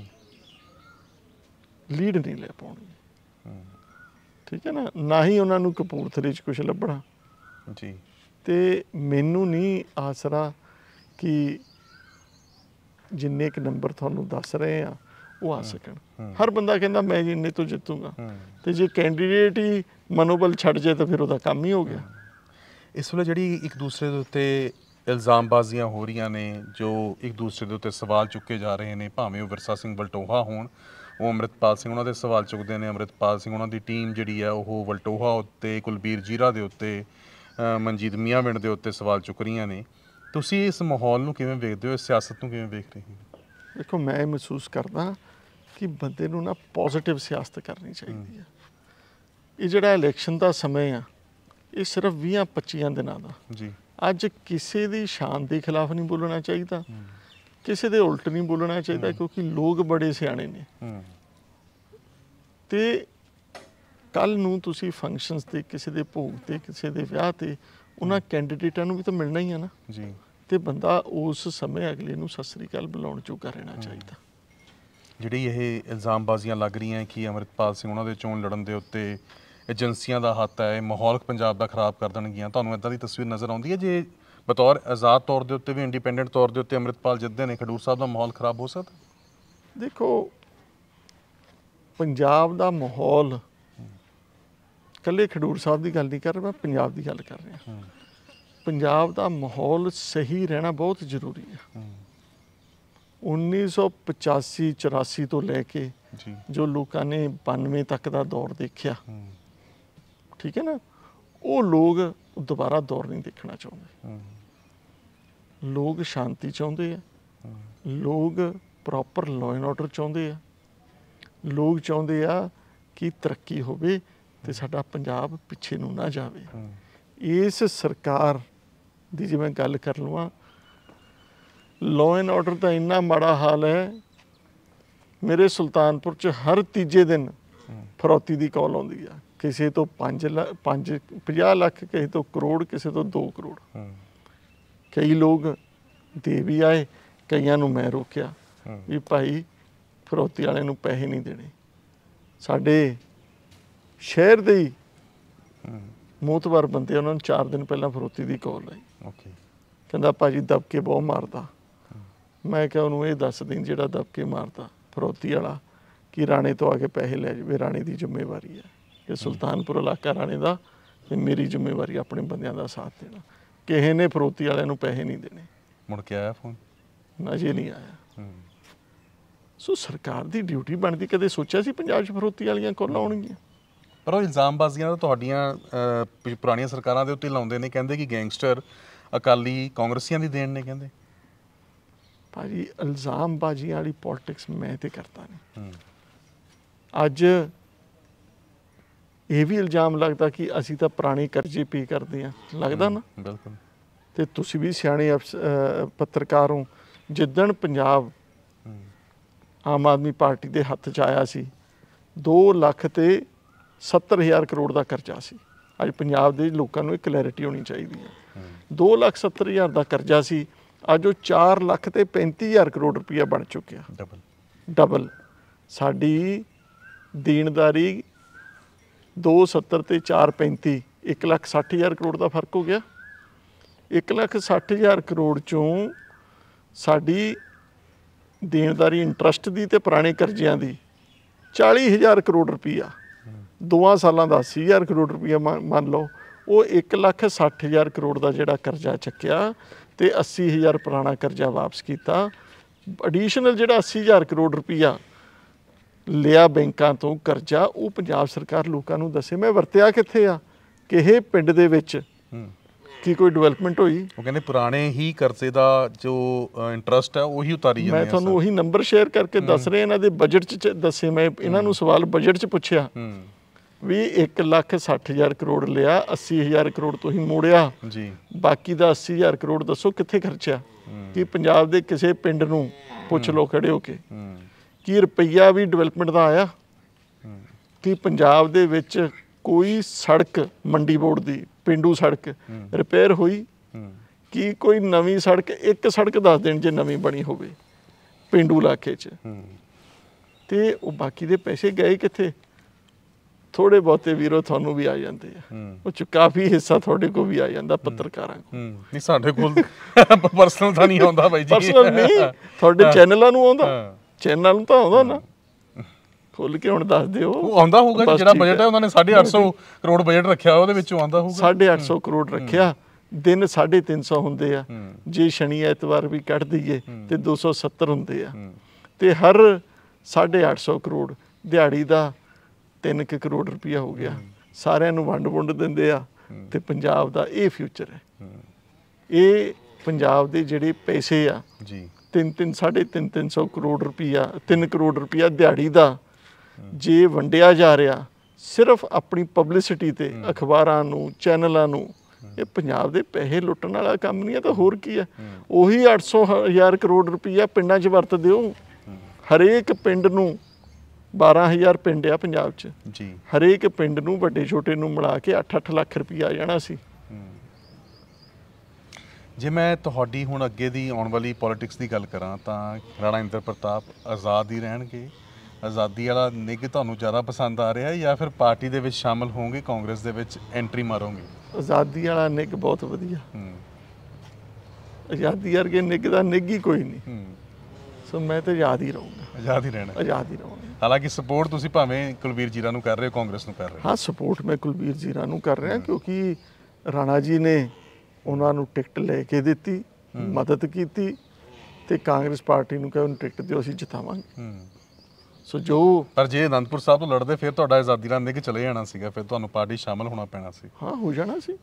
S2: ਲੀਡ ਨਹੀਂ ਲੈ ਪਾਉਣੀ, ਠੀਕ ਹੈ ਨਾ, ਨਾ ਹੀ ਉਹਨਾਂ ਨੂੰ ਕਪੂਰਥਲੇ 'ਚ ਕੁਛ ਲੱਭਣਾ ਜੀ। ਤੇ ਮੈਨੂੰ ਨਹੀਂ ਆਸਰਾ ਕਿ ਜਿੰਨੇ ਕੁ ਨੰਬਰ ਤੁਹਾਨੂੰ ਦੱਸ ਰਹੇ ਆ ਉਹ ਆ ਸਕਣ। ਹਰ ਬੰਦਾ ਕਹਿੰਦਾ ਮੈਂ ਜੀ ਇੰਨੇ ਤੋਂ ਜਿੱਤੂਗਾ, ਤੇ ਜੇ ਕੈਂਡੀਡੇਟ ਹੀ ਮਨੋਬਲ ਛੱਡ ਜਾਏ ਤਾਂ ਫਿਰ ਉਹਦਾ ਕੰਮ ਹੀ ਹੋ ਗਿਆ।
S1: ਇਸ ਵੇਲੇ ਜਿਹੜੀ ਇੱਕ ਦੂਸਰੇ ਦੇ ਉੱਤੇ ਇਲਜ਼ਾਮਬਾਜ਼ੀਆਂ ਹੋ ਰਹੀਆਂ ਨੇ, ਜੋ ਇੱਕ ਦੂਸਰੇ ਦੇ ਉੱਤੇ ਸਵਾਲ ਚੁੱਕੇ ਜਾ ਰਹੇ ਨੇ, ਭਾਵੇਂ ਉਹ ਵਿਰਸਾ ਸਿੰਘ ਵਲਟੋਹਾ ਹੋਣ, ਉਹ ਅੰਮ੍ਰਿਤਪਾਲ ਸਿੰਘ ਉਹਨਾਂ ਦੇ ਸਵਾਲ ਚੁੱਕਦੇ ਨੇ। ਅੰਮ੍ਰਿਤਪਾਲ ਸਿੰਘ ਉਹਨਾਂ ਦੀ ਟੀਮ ਜਿਹੜੀ ਆ ਉਹ ਵਲਟੋਹਾ ਉੱਤੇ, ਕੁਲਬੀਰ ਜੀਰਾ ਦੇ ਉੱਤੇ, ਮਨਜੀਤ ਮੀਆਂਵਿੰਡ ਦੇ ਉੱਤੇ ਸਵਾਲ ਚੁੱਕ ਰਹੀਆਂ ਨੇ। ਤੁਸੀਂ ਇਸ ਮਾਹੌਲ ਨੂੰ ਕਿਵੇਂ ਵੇਖਦੇ ਹੋ, ਇਸ ਸਿਆਸਤ ਨੂੰ ਕਿਵੇਂ ਵੇਖ ਰਹੇ ਹੋ?
S2: ਦੇਖੋ, ਮੈਂ ਇਹ ਮਹਿਸੂਸ ਕਰਦਾ ਕਿ ਬੰਦੇ ਨੂੰ ਨਾ ਪੋਜ਼ੀਟਿਵ ਸਿਆਸਤ ਕਰਨੀ ਚਾਹੀਦੀ ਹੈ। ਇਹ ਜਿਹੜਾ ਇਲੈਕਸ਼ਨ ਦਾ ਸਮੇਂ ਆ, ਇਹ ਸਿਰਫ ਵੀਹਾਂ ਪੱਚੀਆਂ ਦਿਨਾਂ ਦਾ ਜੀ। ਅੱਜ ਕਿਸੇ ਦੀ ਸ਼ਾਨ ਦੇ ਖਿਲਾਫ ਨਹੀਂ ਬੋਲਣਾ ਚਾਹੀਦਾ, ਕਿਸੇ ਦੇ ਉਲਟ ਨਹੀਂ ਬੋਲਣਾ ਚਾਹੀਦਾ, ਕਿਉਂਕਿ ਲੋਕ ਬੜੇ ਸਿਆਣੇ ਨੇ। ਤੇ ਕੱਲ ਨੂੰ ਤੁਸੀਂ ਫੰਕਸ਼ਨਸ 'ਤੇ, ਕਿਸੇ ਦੇ ਭੋਗ 'ਤੇ, ਕਿਸੇ ਦੇ ਵਿਆਹ 'ਤੇ ਉਹਨਾਂ ਕੈਂਡੀਡੇਟਾਂ ਨੂੰ ਵੀ ਤਾਂ ਮਿਲਣਾ ਹੀ ਆ ਨਾ ਜੀ। ਤੇ ਬੰਦਾ ਉਸ ਸਮੇਂ ਅਗਲੇ ਨੂੰ ਸਤਿ ਸ੍ਰੀ ਅਕਾਲ ਬੁਲਾਉਣ ਜੋਗਾ ਰਹਿਣਾ ਚਾਹੀਦਾ।
S1: ਜਿਹੜੀ ਇਹ ਇਲਜ਼ਾਮਬਾਜ਼ੀਆਂ ਲੱਗ ਰਹੀਆਂ ਕਿ ਅੰਮ੍ਰਿਤਪਾਲ ਸਿੰਘ ਉਹਨਾਂ ਦੇ ਚੋਣ ਲੜਨ ਦੇ ਉੱਤੇ ਏਜੰਸੀਆਂ ਦਾ ਹੱਥ ਹੈ, ਇਹ ਮਾਹੌਲ ਪੰਜਾਬ ਦਾ ਖਰਾਬ ਕਰ ਦੇਣਗੀਆਂ, ਤੁਹਾਨੂੰ ਇੱਦਾਂ ਦੀ ਤਸਵੀਰ ਨਜ਼ਰ ਆਉਂਦੀ ਹੈ? ਜੇ ਬਤੌਰ ਆਜ਼ਾਦ ਤੌਰ ਦੇ ਉੱਤੇ ਵੀ, ਇੰਡੀਪੈਂਡੈਂਟ ਤੌਰ ਦੇ ਉੱਤੇ ਅੰਮ੍ਰਿਤਪਾਲ ਜਿੱਤਦੇ ਨੇ, ਖਡੂਰ ਸਾਹਿਬ ਦਾ ਮਾਹੌਲ ਖਰਾਬ ਹੋ ਸਕਦਾ?
S2: ਦੇਖੋ, ਪੰਜਾਬ ਦਾ ਮਾਹੌਲ, ਇਕੱਲੇ ਖਡੂਰ ਸਾਹਿਬ ਦੀ ਗੱਲ ਨਹੀਂ ਕਰ ਰਿਹਾ, ਮੈਂ ਪੰਜਾਬ ਦੀ ਗੱਲ ਕਰ ਰਿਹਾ। ਪੰਜਾਬ ਦਾ ਮਾਹੌਲ ਸਹੀ ਰਹਿਣਾ ਬਹੁਤ ਜ਼ਰੂਰੀ ਹੈ। ਉੱਨੀ ਸੌ ਪਚਾਸੀ ਚੁਰਾਸੀ ਤੋਂ ਲੈ ਕੇ ਜੋ ਲੋਕਾਂ ਨੇ ਬਾਨਵੇਂ ਤੱਕ ਦਾ ਦੌਰ ਦੇਖਿਆ, ਠੀਕ ਹੈ ਨਾ, ਉਹ ਲੋਕ ਦੁਬਾਰਾ ਦੌਰ ਨਹੀਂ ਦੇਖਣਾ ਚਾਹੁੰਦੇ। ਲੋਕ ਸ਼ਾਂਤੀ ਚਾਹੁੰਦੇ ਆ, ਲੋਕ ਪ੍ਰੋਪਰ ਲਾਅ ਐਂਡ ਆਰਡਰ ਚਾਹੁੰਦੇ ਆ, ਲੋਕ ਚਾਹੁੰਦੇ ਆ ਕਿ ਤਰੱਕੀ ਹੋਵੇ ਤੇ ਸਾਡਾ ਪੰਜਾਬ ਪਿੱਛੇ ਨੂੰ ਨਾ ਜਾਵੇ। ਇਸ ਸਰਕਾਰ ਦੀ ਜੇ ਮੈਂ ਗੱਲ ਕਰ ਲਵਾਂ, ਲਾਅ ਐਂਡ ਆਰਡਰ ਦਾ ਇੰਨਾ ਮਾੜਾ ਹਾਲ ਹੈ, ਮੇਰੇ ਸੁਲਤਾਨਪੁਰ 'ਚ ਹਰ ਤੀਜੇ ਦਿਨ ਫਰੌਤੀ ਦੀ ਕਾਲ ਆਉਂਦੀ ਆ, ਕਿਸੇ ਤੋਂ ਪੰਜ ਲੱਖ ਪੰਜ ਪੰਜਾਹ ਲੱਖ, ਕਿਸੇ ਤੋਂ ਕਰੋੜ, ਕਿਸੇ ਤੋਂ ਦੋ ਕਰੋੜ। ਕਈ ਲੋਕ ਦੇ ਵੀ ਆਏ, ਕਈਆਂ ਨੂੰ ਮੈਂ ਰੋਕਿਆ ਵੀ ਭਾਈ ਫਰੌਤੀ ਵਾਲੇ ਨੂੰ ਪੈਸੇ ਨਹੀਂ ਦੇਣੇ। ਸਾਡੇ ਸ਼ਹਿਰ ਦੇ ਹੀ ਮੋਤਬਰ ਬੰਦੇ, ਉਹਨਾਂ ਨੂੰ ਚਾਰ ਦਿਨ ਪਹਿਲਾਂ ਫਰੌਤੀ ਦੀ ਕਾਲ ਆਈ, ਕਹਿੰਦਾ ਭਾਜੀ ਦਬਕੇ ਬਹੁਤ ਮਾਰਦਾ। ਮੈਂ ਕਿਹਾ ਉਹਨੂੰ ਇਹ ਦੱਸ ਦੇਂ ਜਿਹੜਾ ਦਬਕੇ ਮਾਰਦਾ ਫਰੌਤੀ ਵਾਲਾ, ਕਿ ਰਾਣੇ ਤੋਂ ਆ ਕੇ ਪੈਸੇ ਲੈ ਜਾਵੇ, ਰਾਣੇ ਦੀ ਜ਼ਿੰਮੇਵਾਰੀ ਹੈ ਕਿ ਸੁਲਤਾਨਪੁਰ ਇਲਾਕਾ ਰਾਣੇ ਦਾ, ਤੇ ਮੇਰੀ ਜ਼ਿੰਮੇਵਾਰੀ ਆਪਣੇ ਬੰਦਿਆਂ ਦਾ ਸਾਥ ਦੇਣਾ। ਕਿਸੇ ਨੇ ਫਰੌਤੀ ਵਾਲਿਆਂ ਨੂੰ ਪੈਸੇ ਨਹੀਂ ਦੇਣੇ।
S1: ਮੁੜ ਕੇ ਆਇਆ ਫੋਨ?
S2: ਅਜੇ ਨਹੀਂ ਆਇਆ। ਸੋ ਸਰਕਾਰ ਦੀ ਡਿਊਟੀ ਬਣਦੀ, ਕਦੇ ਸੋਚਿਆ ਸੀ ਪੰਜਾਬ 'ਚ ਫਰੌਤੀ ਵਾਲੀਆਂ ਕਾਲਾਂ ਆਉਣਗੀਆਂ?
S1: ਪਰ ਉਹ ਇਲਜ਼ਾਮਬਾਜ਼ੀਆਂ ਤਾਂ ਤੁਹਾਡੀਆਂ ਪੁਰਾਣੀਆਂ ਸਰਕਾਰਾਂ ਦੇ ਉੱਤੇ ਲਾਉਂਦੇ ਨੇ, ਕਹਿੰਦੇ ਕਿ ਗੈਂਗਸਟਰ ਅਕਾਲੀ ਕਾਂਗਰਸੀਆਂ ਦੀ ਦੇਣ ਨੇ। ਕਹਿੰਦੇ
S2: ਭਾਜੀ ਇਲਜ਼ਾਮਬਾਜ਼ੀਆਂ ਵਾਲੀ ਪੋਲੀਟਿਕਸ ਮੈਂ ਤੇ ਕਰਦਾ ਨਹੀਂ। ਅੱਜ ਇਹ ਵੀ ਇਲਜ਼ਾਮ ਲੱਗਦਾ ਕਿ ਅਸੀਂ ਤਾਂ ਪੁਰਾਣੇ ਕਰਜ਼ੇ ਪੇ ਕਰਦੇ ਹਾਂ, ਲੱਗਦਾ ਨਾ?
S1: ਬਿਲਕੁਲ।
S2: ਤੇ ਤੁਸੀਂ ਵੀ ਸਿਆਣੇ ਪੱਤਰਕਾਰ ਹੋ, ਜਿੱਦਣ ਪੰਜਾਬ ਆਮ ਆਦਮੀ ਪਾਰਟੀ ਦੇ ਹੱਥ 'ਚ ਆਇਆ ਸੀ, ਦੋ ਲੱਖ ਤੇ ਸੱਤਰ ਹਜ਼ਾਰ ਕਰੋੜ ਦਾ ਕਰਜ਼ਾ ਸੀ। ਅੱਜ ਪੰਜਾਬ ਦੇ ਲੋਕਾਂ ਨੂੰ ਇਹ ਕਲੈਰਿਟੀ ਹੋਣੀ ਚਾਹੀਦੀ ਹੈ। ਦੋ ਲੱਖ ਸੱਤਰ ਹਜ਼ਾਰ ਦਾ ਕਰਜ਼ਾ ਸੀ, ਅੱਜ ਉਹ ਚਾਰ ਲੱਖ ਤੇ ਪੈਂਤੀ ਹਜ਼ਾਰ ਕਰੋੜ ਰੁਪਈਆ ਬਣ ਚੁੱਕਿਆ। ਡਬਲ ਡਬਲ ਸਾਡੀ ਦੇਣਦਾਰੀ ਦੋ ਸੱਤਰ ਤੇ ਚਾਰ ਪੈਂਤੀ, ਇੱਕ ਲੱਖ ਸੱਠ ਹਜ਼ਾਰ ਕਰੋੜ ਦਾ ਫਰਕ ਹੋ ਗਿਆ। ਇੱਕ ਲੱਖ ਸੱਠ ਹਜ਼ਾਰ ਕਰੋੜ ਚੋਂ ਸਾਡੀ ਦੇਣਦਾਰੀ ਇੰਟਰਸਟ ਦੀ ਤੇ ਪੁਰਾਣੇ ਕਰਜ਼ਿਆਂ ਦੀ ਚਾਲੀ ਹਜ਼ਾਰ ਕਰੋੜ ਰੁਪਈਆ, ਦੋਵਾਂ ਸਾਲਾਂ ਦਾ ਅੱਸੀ ਹਜ਼ਾਰ ਕਰੋੜ ਰੁਪਈਆ ਮੰਨ ਲਓ। ਉਹ ਇੱਕ ਲੱਖ ਸੱਠ ਹਜ਼ਾਰ ਕਰੋੜ ਦਾ ਜਿਹੜਾ ਕਰਜ਼ਾ ਚੱਕਿਆ ਤੇ ਅੱਸੀ ਹਜ਼ਾਰ ਪੁਰਾਣਾ ਕਰਜ਼ਾ ਵਾਪਸ ਕੀਤਾ। ਐਡੀਸ਼ਨਲ ਜਿਹੜਾ ਅੱਸੀ ਹਜ਼ਾਰ ਕਰੋੜ ਰੁਪਈਆ ਲਿਆ ਬੈਂਕਾਂ ਤੋਂ ਕਰਜ਼ਾ, ਉਹ ਪੰਜਾਬ ਸਰਕਾਰ ਲੋਕਾਂ ਨੂੰ ਦੱਸੇ ਮੈਂ ਵਰਤਿਆ ਕਿੱਥੇ ਆ, ਕਿਹੇ ਪਿੰਡ ਦੇ ਵਿੱਚ ਕੀ ਕੋਈ ਡਿਵੈਲਪਮੈਂਟ ਹੋਈ।
S1: ਉਹ ਕਹਿੰਦੇ ਪੁਰਾਣੇ ਹੀ ਕਰਜ਼ੇ ਦਾ ਜੋ ਇੰਟਰਸਟ ਹੈ ਉਹੀ ਉਤਾਰੀ ਜਾਂਦੇ
S2: ਮੈਂ ਤੁਹਾਨੂੰ ਉਹੀ ਨੰਬਰ ਸ਼ੇਅਰ ਕਰਕੇ ਦੱਸ ਰਿਹਾ, ਇਹਨਾਂ ਦੇ ਬਜਟ 'ਚ ਦੱਸੇ, ਮੈਂ ਇਹਨਾਂ ਨੂੰ ਸਵਾਲ ਬਜਟ 'ਚ ਪੁੱਛਿਆ ਵੀ ਇੱਕ ਲੱਖ ਸੱਠ ਹਜ਼ਾਰ ਕਰੋੜ ਲਿਆ, ਅੱਸੀ ਹਜ਼ਾਰ ਕਰੋੜ ਤੁਸੀਂ ਮੋੜਿਆ
S1: ਜੀ, ਬਾਕੀ
S2: ਦਾ ਅੱਸੀ ਹਜ਼ਾਰ ਕਰੋੜ ਦੱਸੋ ਕਿੱਥੇ ਖਰਚਿਆ। ਕਿ ਪੰਜਾਬ ਦੇ ਕਿਸੇ ਪਿੰਡ ਨੂੰ ਪੁੱਛ ਲਓ ਖੜੇ ਹੋ ਕੇ, ਕੀ ਰੁਪਈਆ ਵੀ ਡਿਵੈਲਪਮੈਂਟ ਦਾ ਆਇਆ? ਕਿ ਪੰਜਾਬ ਦੇ ਵਿੱਚ ਕੋਈ ਸੜਕ ਮੰਡੀ ਬੋਰਡ ਦੀ ਪੇਂਡੂ ਸੜਕ ਰਿਪੇਅਰ ਹੋਈ? ਕੀ ਕੋਈ ਨਵੀਂ ਸੜਕ, ਇੱਕ ਸੜਕ ਦੱਸ ਦੇਣ ਜੇ ਨਵੀਂ ਬਣੀ ਹੋਵੇ ਪੇਂਡੂ ਇਲਾਕੇ 'ਚ, ਤੇ ਉਹ ਬਾਕੀ ਦੇ ਪੈਸੇ ਗਏ ਕਿੱਥੇ? ਥੋੜੇ ਬਹੁਤੇ ਵੀਰੋ ਤੁਹਾਨੂੰ ਵੀ ਆ ਜਾਂਦੇ ਆ, ਉਹ ਚ ਕਾਫੀ ਹਿੱਸਾ ਤੁਹਾਡੇ ਕੋਲ ਵੀ ਆ ਜਾਂਦਾ ਪੱਤਰਕਾਰਾਂ ਕੋਲ।
S1: ਨਹੀਂ ਸਾਡੇ ਕੋਲ ਪਰਸਨਲ ਤਾਂ ਨਹੀਂ ਆਉਂਦਾ ਬਾਈ ਜੀ,
S2: ਪਰਸਨਲ ਨਹੀਂ, ਤੁਹਾਡੇ ਚੈਨਲਾਂ ਨੂੰ ਆਉਂਦਾ, ਚੈਨਲ ਨੂੰ ਤਾਂ ਆਉਂਦਾ ਨਾ, ਖੁੱਲ ਕੇ ਹੁਣ ਦੱਸ ਦਿਓ।
S1: ਉਹ ਆਉਂਦਾ ਹੋਊਗਾ, ਜਿਹੜਾ ਬਜਟ ਹੈ ਉਹਨਾਂ ਨੇ ਸਾਢੇ ਅੱਠ ਸੌ ਕਰੋੜ ਬਜਟ ਰੱਖਿਆ, ਉਹਦੇ ਵਿੱਚੋਂ ਆਉਂਦਾ ਹੋਊਗਾ।
S2: ਸਾਢੇ ਅੱਠ ਸੌ ਕਰੋੜ ਰੱਖਿਆ, ਦਿਨ ਸਾਢੇ ਤਿੰਨ ਸੌ ਹੁੰਦੇ ਆ, ਜੇ ਸ਼ਨੀ ਐਤਵਾਰ ਵੀ ਕੱਢ ਦਈਏ ਤੇ ਦੋ ਸੌ ਸੱਤਰ ਹੁੰਦੇ ਆ, ਤੇ ਹਰ ਸਾਢੇ ਅੱਠ ਸੌ ਕਰੋੜ ਦਿਹਾੜੀ ਦਾ ਤਿੰਨ ਕੁ ਕਰੋੜ ਰੁਪਇਆ ਹੋ ਗਿਆ, ਸਾਰਿਆਂ ਨੂੰ ਵੰਡ ਵੁੰਡ ਦਿੰਦੇ ਆ, ਤੇ ਪੰਜਾਬ ਦਾ ਇਹ ਫਿਊਚਰ ਹੈ। ਇਹ ਪੰਜਾਬ ਦੇ ਜਿਹੜੇ ਪੈਸੇ ਆ ਜੀ, ਤਿੰਨ ਤਿੰਨ ਸਾਢੇ ਤਿੰਨ ਤਿੰਨ ਸੌ ਕਰੋੜ ਰੁਪਇਆ, ਤਿੰਨ ਕਰੋੜ ਰੁਪਇਆ ਦਿਹਾੜੀ ਦਾ ਜੇ ਵੰਡਿਆ ਜਾ ਰਿਹਾ ਸਿਰਫ ਆਪਣੀ ਪਬਲਿਸਿਟੀ ਤੇ, ਅਖਬਾਰਾਂ ਨੂੰ, ਚੈਨਲਾਂ ਨੂੰ, ਇਹ ਪੰਜਾਬ ਦੇ ਪੈਸੇ ਲੁੱਟਣ ਵਾਲਾ ਕੰਮ ਨਹੀਂ ਹੈ ਤਾਂ ਹੋਰ ਕੀ ਹੈ। ਉਹੀ ਅੱਠ ਸੌ ਹਜ਼ਾਰ ਕਰੋੜ ਰੁਪਇਆ ਪਿੰਡਾਂ 'ਚ ਵਰਤ ਦਿਓ, ਹਰੇਕ ਪਿੰਡ ਨੂੰ, ਬਾਰਾਂ ਹਜ਼ਾਰ ਪਿੰਡ ਆ ਪੰਜਾਬ 'ਚ ਜੀ, ਹਰੇਕ ਪਿੰਡ ਨੂੰ ਵੱਡੇ ਛੋਟੇ ਨੂੰ ਮਿਲਾ ਕੇ ਅੱਠ ਅੱਠ ਲੱਖ ਰੁਪਇਆ ਆ ਜਾਣਾ ਸੀ।
S1: ਜੇ ਮੈਂ ਤੁਹਾਡੀ ਹੁਣ ਅੱਗੇ ਦੀ ਆਉਣ ਵਾਲੀ ਪੋਲੀਟਿਕਸ ਦੀ ਗੱਲ ਕਰਾਂ ਤਾਂ ਰਾਣਾ ਇੰਦਰ ਪ੍ਰਤਾਪ ਆਜ਼ਾਦ ਹੀ ਰਹਿਣਗੇ? ਆਜ਼ਾਦੀ ਵਾਲਾ ਨਿੱਘ ਤੁਹਾਨੂੰ ਜ਼ਿਆਦਾ ਪਸੰਦ ਆ ਰਿਹਾ ਜਾਂ ਫਿਰ ਪਾਰਟੀ ਦੇ ਵਿੱਚ ਸ਼ਾਮਲ ਹੋਵੋਗੇ, ਕਾਂਗਰਸ ਦੇ ਵਿੱਚ ਐਂਟਰੀ ਮਾਰੋਗੇ?
S2: ਆਜ਼ਾਦੀ ਵਾਲਾ ਨਿੱਘ ਬਹੁਤ ਵਧੀਆ, ਆਜ਼ਾਦੀ ਵਰਗੇ ਨਿੱਘ ਦਾ ਨਿੱਘ ਹੀ ਕੋਈ ਨਹੀਂ, ਸੋ ਮੈਂ ਤਾਂ ਆਜ਼ਾਦ ਹੀ ਰਹੂੰਗਾ।
S1: ਆਜ਼ਾਦ ਹੀ ਰਹਿਣਾ?
S2: ਆਜ਼ਾਦ ਹੀ ਰਹੂੰਗਾ।
S1: ਹਾਲਾਂਕਿ ਸਪੋਰਟ ਤੁਸੀਂ ਭਾਵੇਂ ਕੁਲਬੀਰ ਜ਼ੀਰਾ ਨੂੰ ਕਰ ਰਹੇ ਹੋ, ਕਾਂਗਰਸ ਨੂੰ ਕਰ ਰਹੇ ਹੋ?
S2: ਹਾਂ, ਸਪੋਰਟ ਮੈਂ ਕੁਲਬੀਰ ਜ਼ੀਰਾ ਨੂੰ ਕਰ ਰਿਹਾ, ਕਿਉਂਕਿ ਰਾਣਾ ਜੀ ਨੇ ਉਹਨਾਂ ਨੂੰ ਟਿਕਟ ਲੈ ਕੇ ਦਿੱਤੀ, ਮਦਦ ਕੀਤੀ, ਤੇ ਕਾਂਗਰਸ ਪਾਰਟੀ ਨੂੰ ਕਿਹਾ ਉਹਨੂੰ ਟਿਕਟ ਦਿਓ, ਅਸੀਂ ਜਿਤਾਵਾਂਗੇ। ਸੋ ਜੋ
S1: ਪਰ ਜੇ ਅਨੰਦਪੁਰ ਸਾਹਿਬ ਤੋਂ ਲੜਦੇ ਫਿਰ ਤੁਹਾਡਾ ਆਜ਼ਾਦੀ ਨਾਲ ਨਿੱਘ ਚਲੇ ਜਾਣਾ ਸੀਗਾ, ਫਿਰ ਤੁਹਾਨੂੰ ਪਾਰਟੀ ਸ਼ਾਮਲ ਹੋਣਾ ਪੈਣਾ ਸੀ।
S2: ਹਾਂ, ਹੋ ਜਾਣਾ ਸੀ,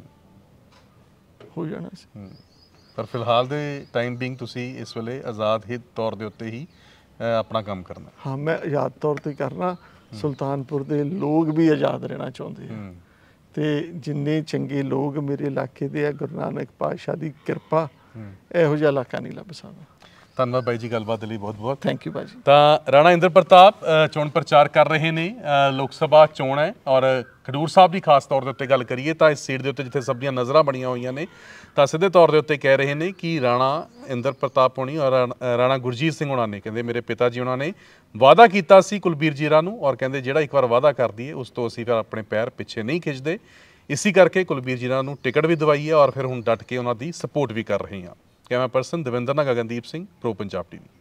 S2: ਹੋ ਜਾਣਾ ਸੀ।
S1: ਪਰ ਫਿਲਹਾਲ ਦੇ ਟਾਈਮ ਬੀਇੰਗ ਤੁਸੀਂ ਇਸ ਵੇਲੇ ਆਜ਼ਾਦ ਹੀ ਤੌਰ ਦੇ ਉੱਤੇ ਹੀ ਆਪਣਾ ਕੰਮ ਕਰਨਾ? ਹਾਂ,
S2: ਮੈਂ ਆਜ਼ਾਦ ਤੌਰ ਤੇ ਕਰਨਾ। ਸੁਲਤਾਨਪੁਰ ਦੇ ਲੋਕ ਵੀ ਆਜ਼ਾਦ ਰਹਿਣਾ ਚਾਹੁੰਦੇ ਆ, ਤੇ ਜਿੰਨੇ ਚੰਗੇ ਲੋਕ ਮੇਰੇ ਇਲਾਕੇ ਦੇ ਆ, ਗੁਰੂ ਨਾਨਕ ਪਾਤਸ਼ਾਹ ਦੀ ਕਿਰਪਾ, ਇਹੋ ਜਿਹਾ ਇਲਾਕਾ ਨਹੀਂ ਲੱਭ ਸਕਦਾ।
S1: ਧੰਨਵਾਦ ਬਾਈ ਜੀ, ਗੱਲਬਾਤ ਦੇ ਲਈ ਬਹੁਤ ਬਹੁਤ
S2: ਥੈਂਕ ਯੂ ਬਾਈ ਜੀ।
S1: ਤਾਂ ਰਾਣਾ ਇੰਦਰ ਪ੍ਰਤਾਪ ਚੋਣ ਪ੍ਰਚਾਰ ਕਰ ਰਹੇ ਨੇ, ਲੋਕ ਸਭਾ ਚੋਣ ਹੈ, ਔਰ ਖਡੂਰ ਸਾਹਿਬ ਦੀ ਖਾਸ ਤੌਰ ਦੇ ਉੱਤੇ ਗੱਲ ਕਰੀਏ ਤਾਂ ਇਸ ਸੀਟ ਦੇ ਉੱਤੇ ਜਿੱਥੇ ਸਭ ਦੀਆਂ ਨਜ਼ਰਾਂ ਬਣੀਆਂ ਹੋਈਆਂ ਨੇ, ਤਾਂ ਸਿੱਧੇ ਤੌਰ ਦੇ ਉੱਤੇ ਕਹਿ ਰਹੇ ਨੇ ਕਿ ਰਾਣਾ ਇੰਦਰ ਪ੍ਰਤਾਪ ਹੋਣੀ ਔਰ ਰਾਣਾ ਗੁਰਜੀਤ ਸਿੰਘ ਹੋਣਾ ਨੇ, ਕਹਿੰਦੇ ਮੇਰੇ ਪਿਤਾ ਜੀ ਉਹਨਾਂ ਨੇ ਵਾਅਦਾ ਕੀਤਾ ਸੀ ਕੁਲਬੀਰ ਜ਼ੀਰਾ ਨੂੰ, ਔਰ ਕਹਿੰਦੇ ਜਿਹੜਾ ਇੱਕ ਵਾਰ ਵਾਅਦਾ ਕਰ ਦਈਏ ਉਸ ਤੋਂ ਅਸੀਂ ਫਿਰ ਆਪਣੇ ਪੈਰ ਪਿੱਛੇ ਨਹੀਂ ਖਿੱਚਦੇ, ਇਸੀ ਕਰਕੇ ਕੁਲਬੀਰ ਜ਼ੀਰਾ ਨੂੰ ਟਿਕਟ ਵੀ ਦਵਾਈ ਹੈ, ਔਰ ਫਿਰ ਹੁਣ ਡਟ ਕੇ ਉਹਨਾਂ ਦੀ ਸਪੋਰਟ ਵੀ ਕਰ ਰਹੇ ਹਾਂ। ਕੈਮਰਾ ਪਰਸਨ ਦਵਿੰਦਰ ਨਾਲ ਗਗਨਦੀਪ ਸਿੰਘ, ਪ੍ਰੋ ਪੰਜਾਬ ਟੀਵੀ।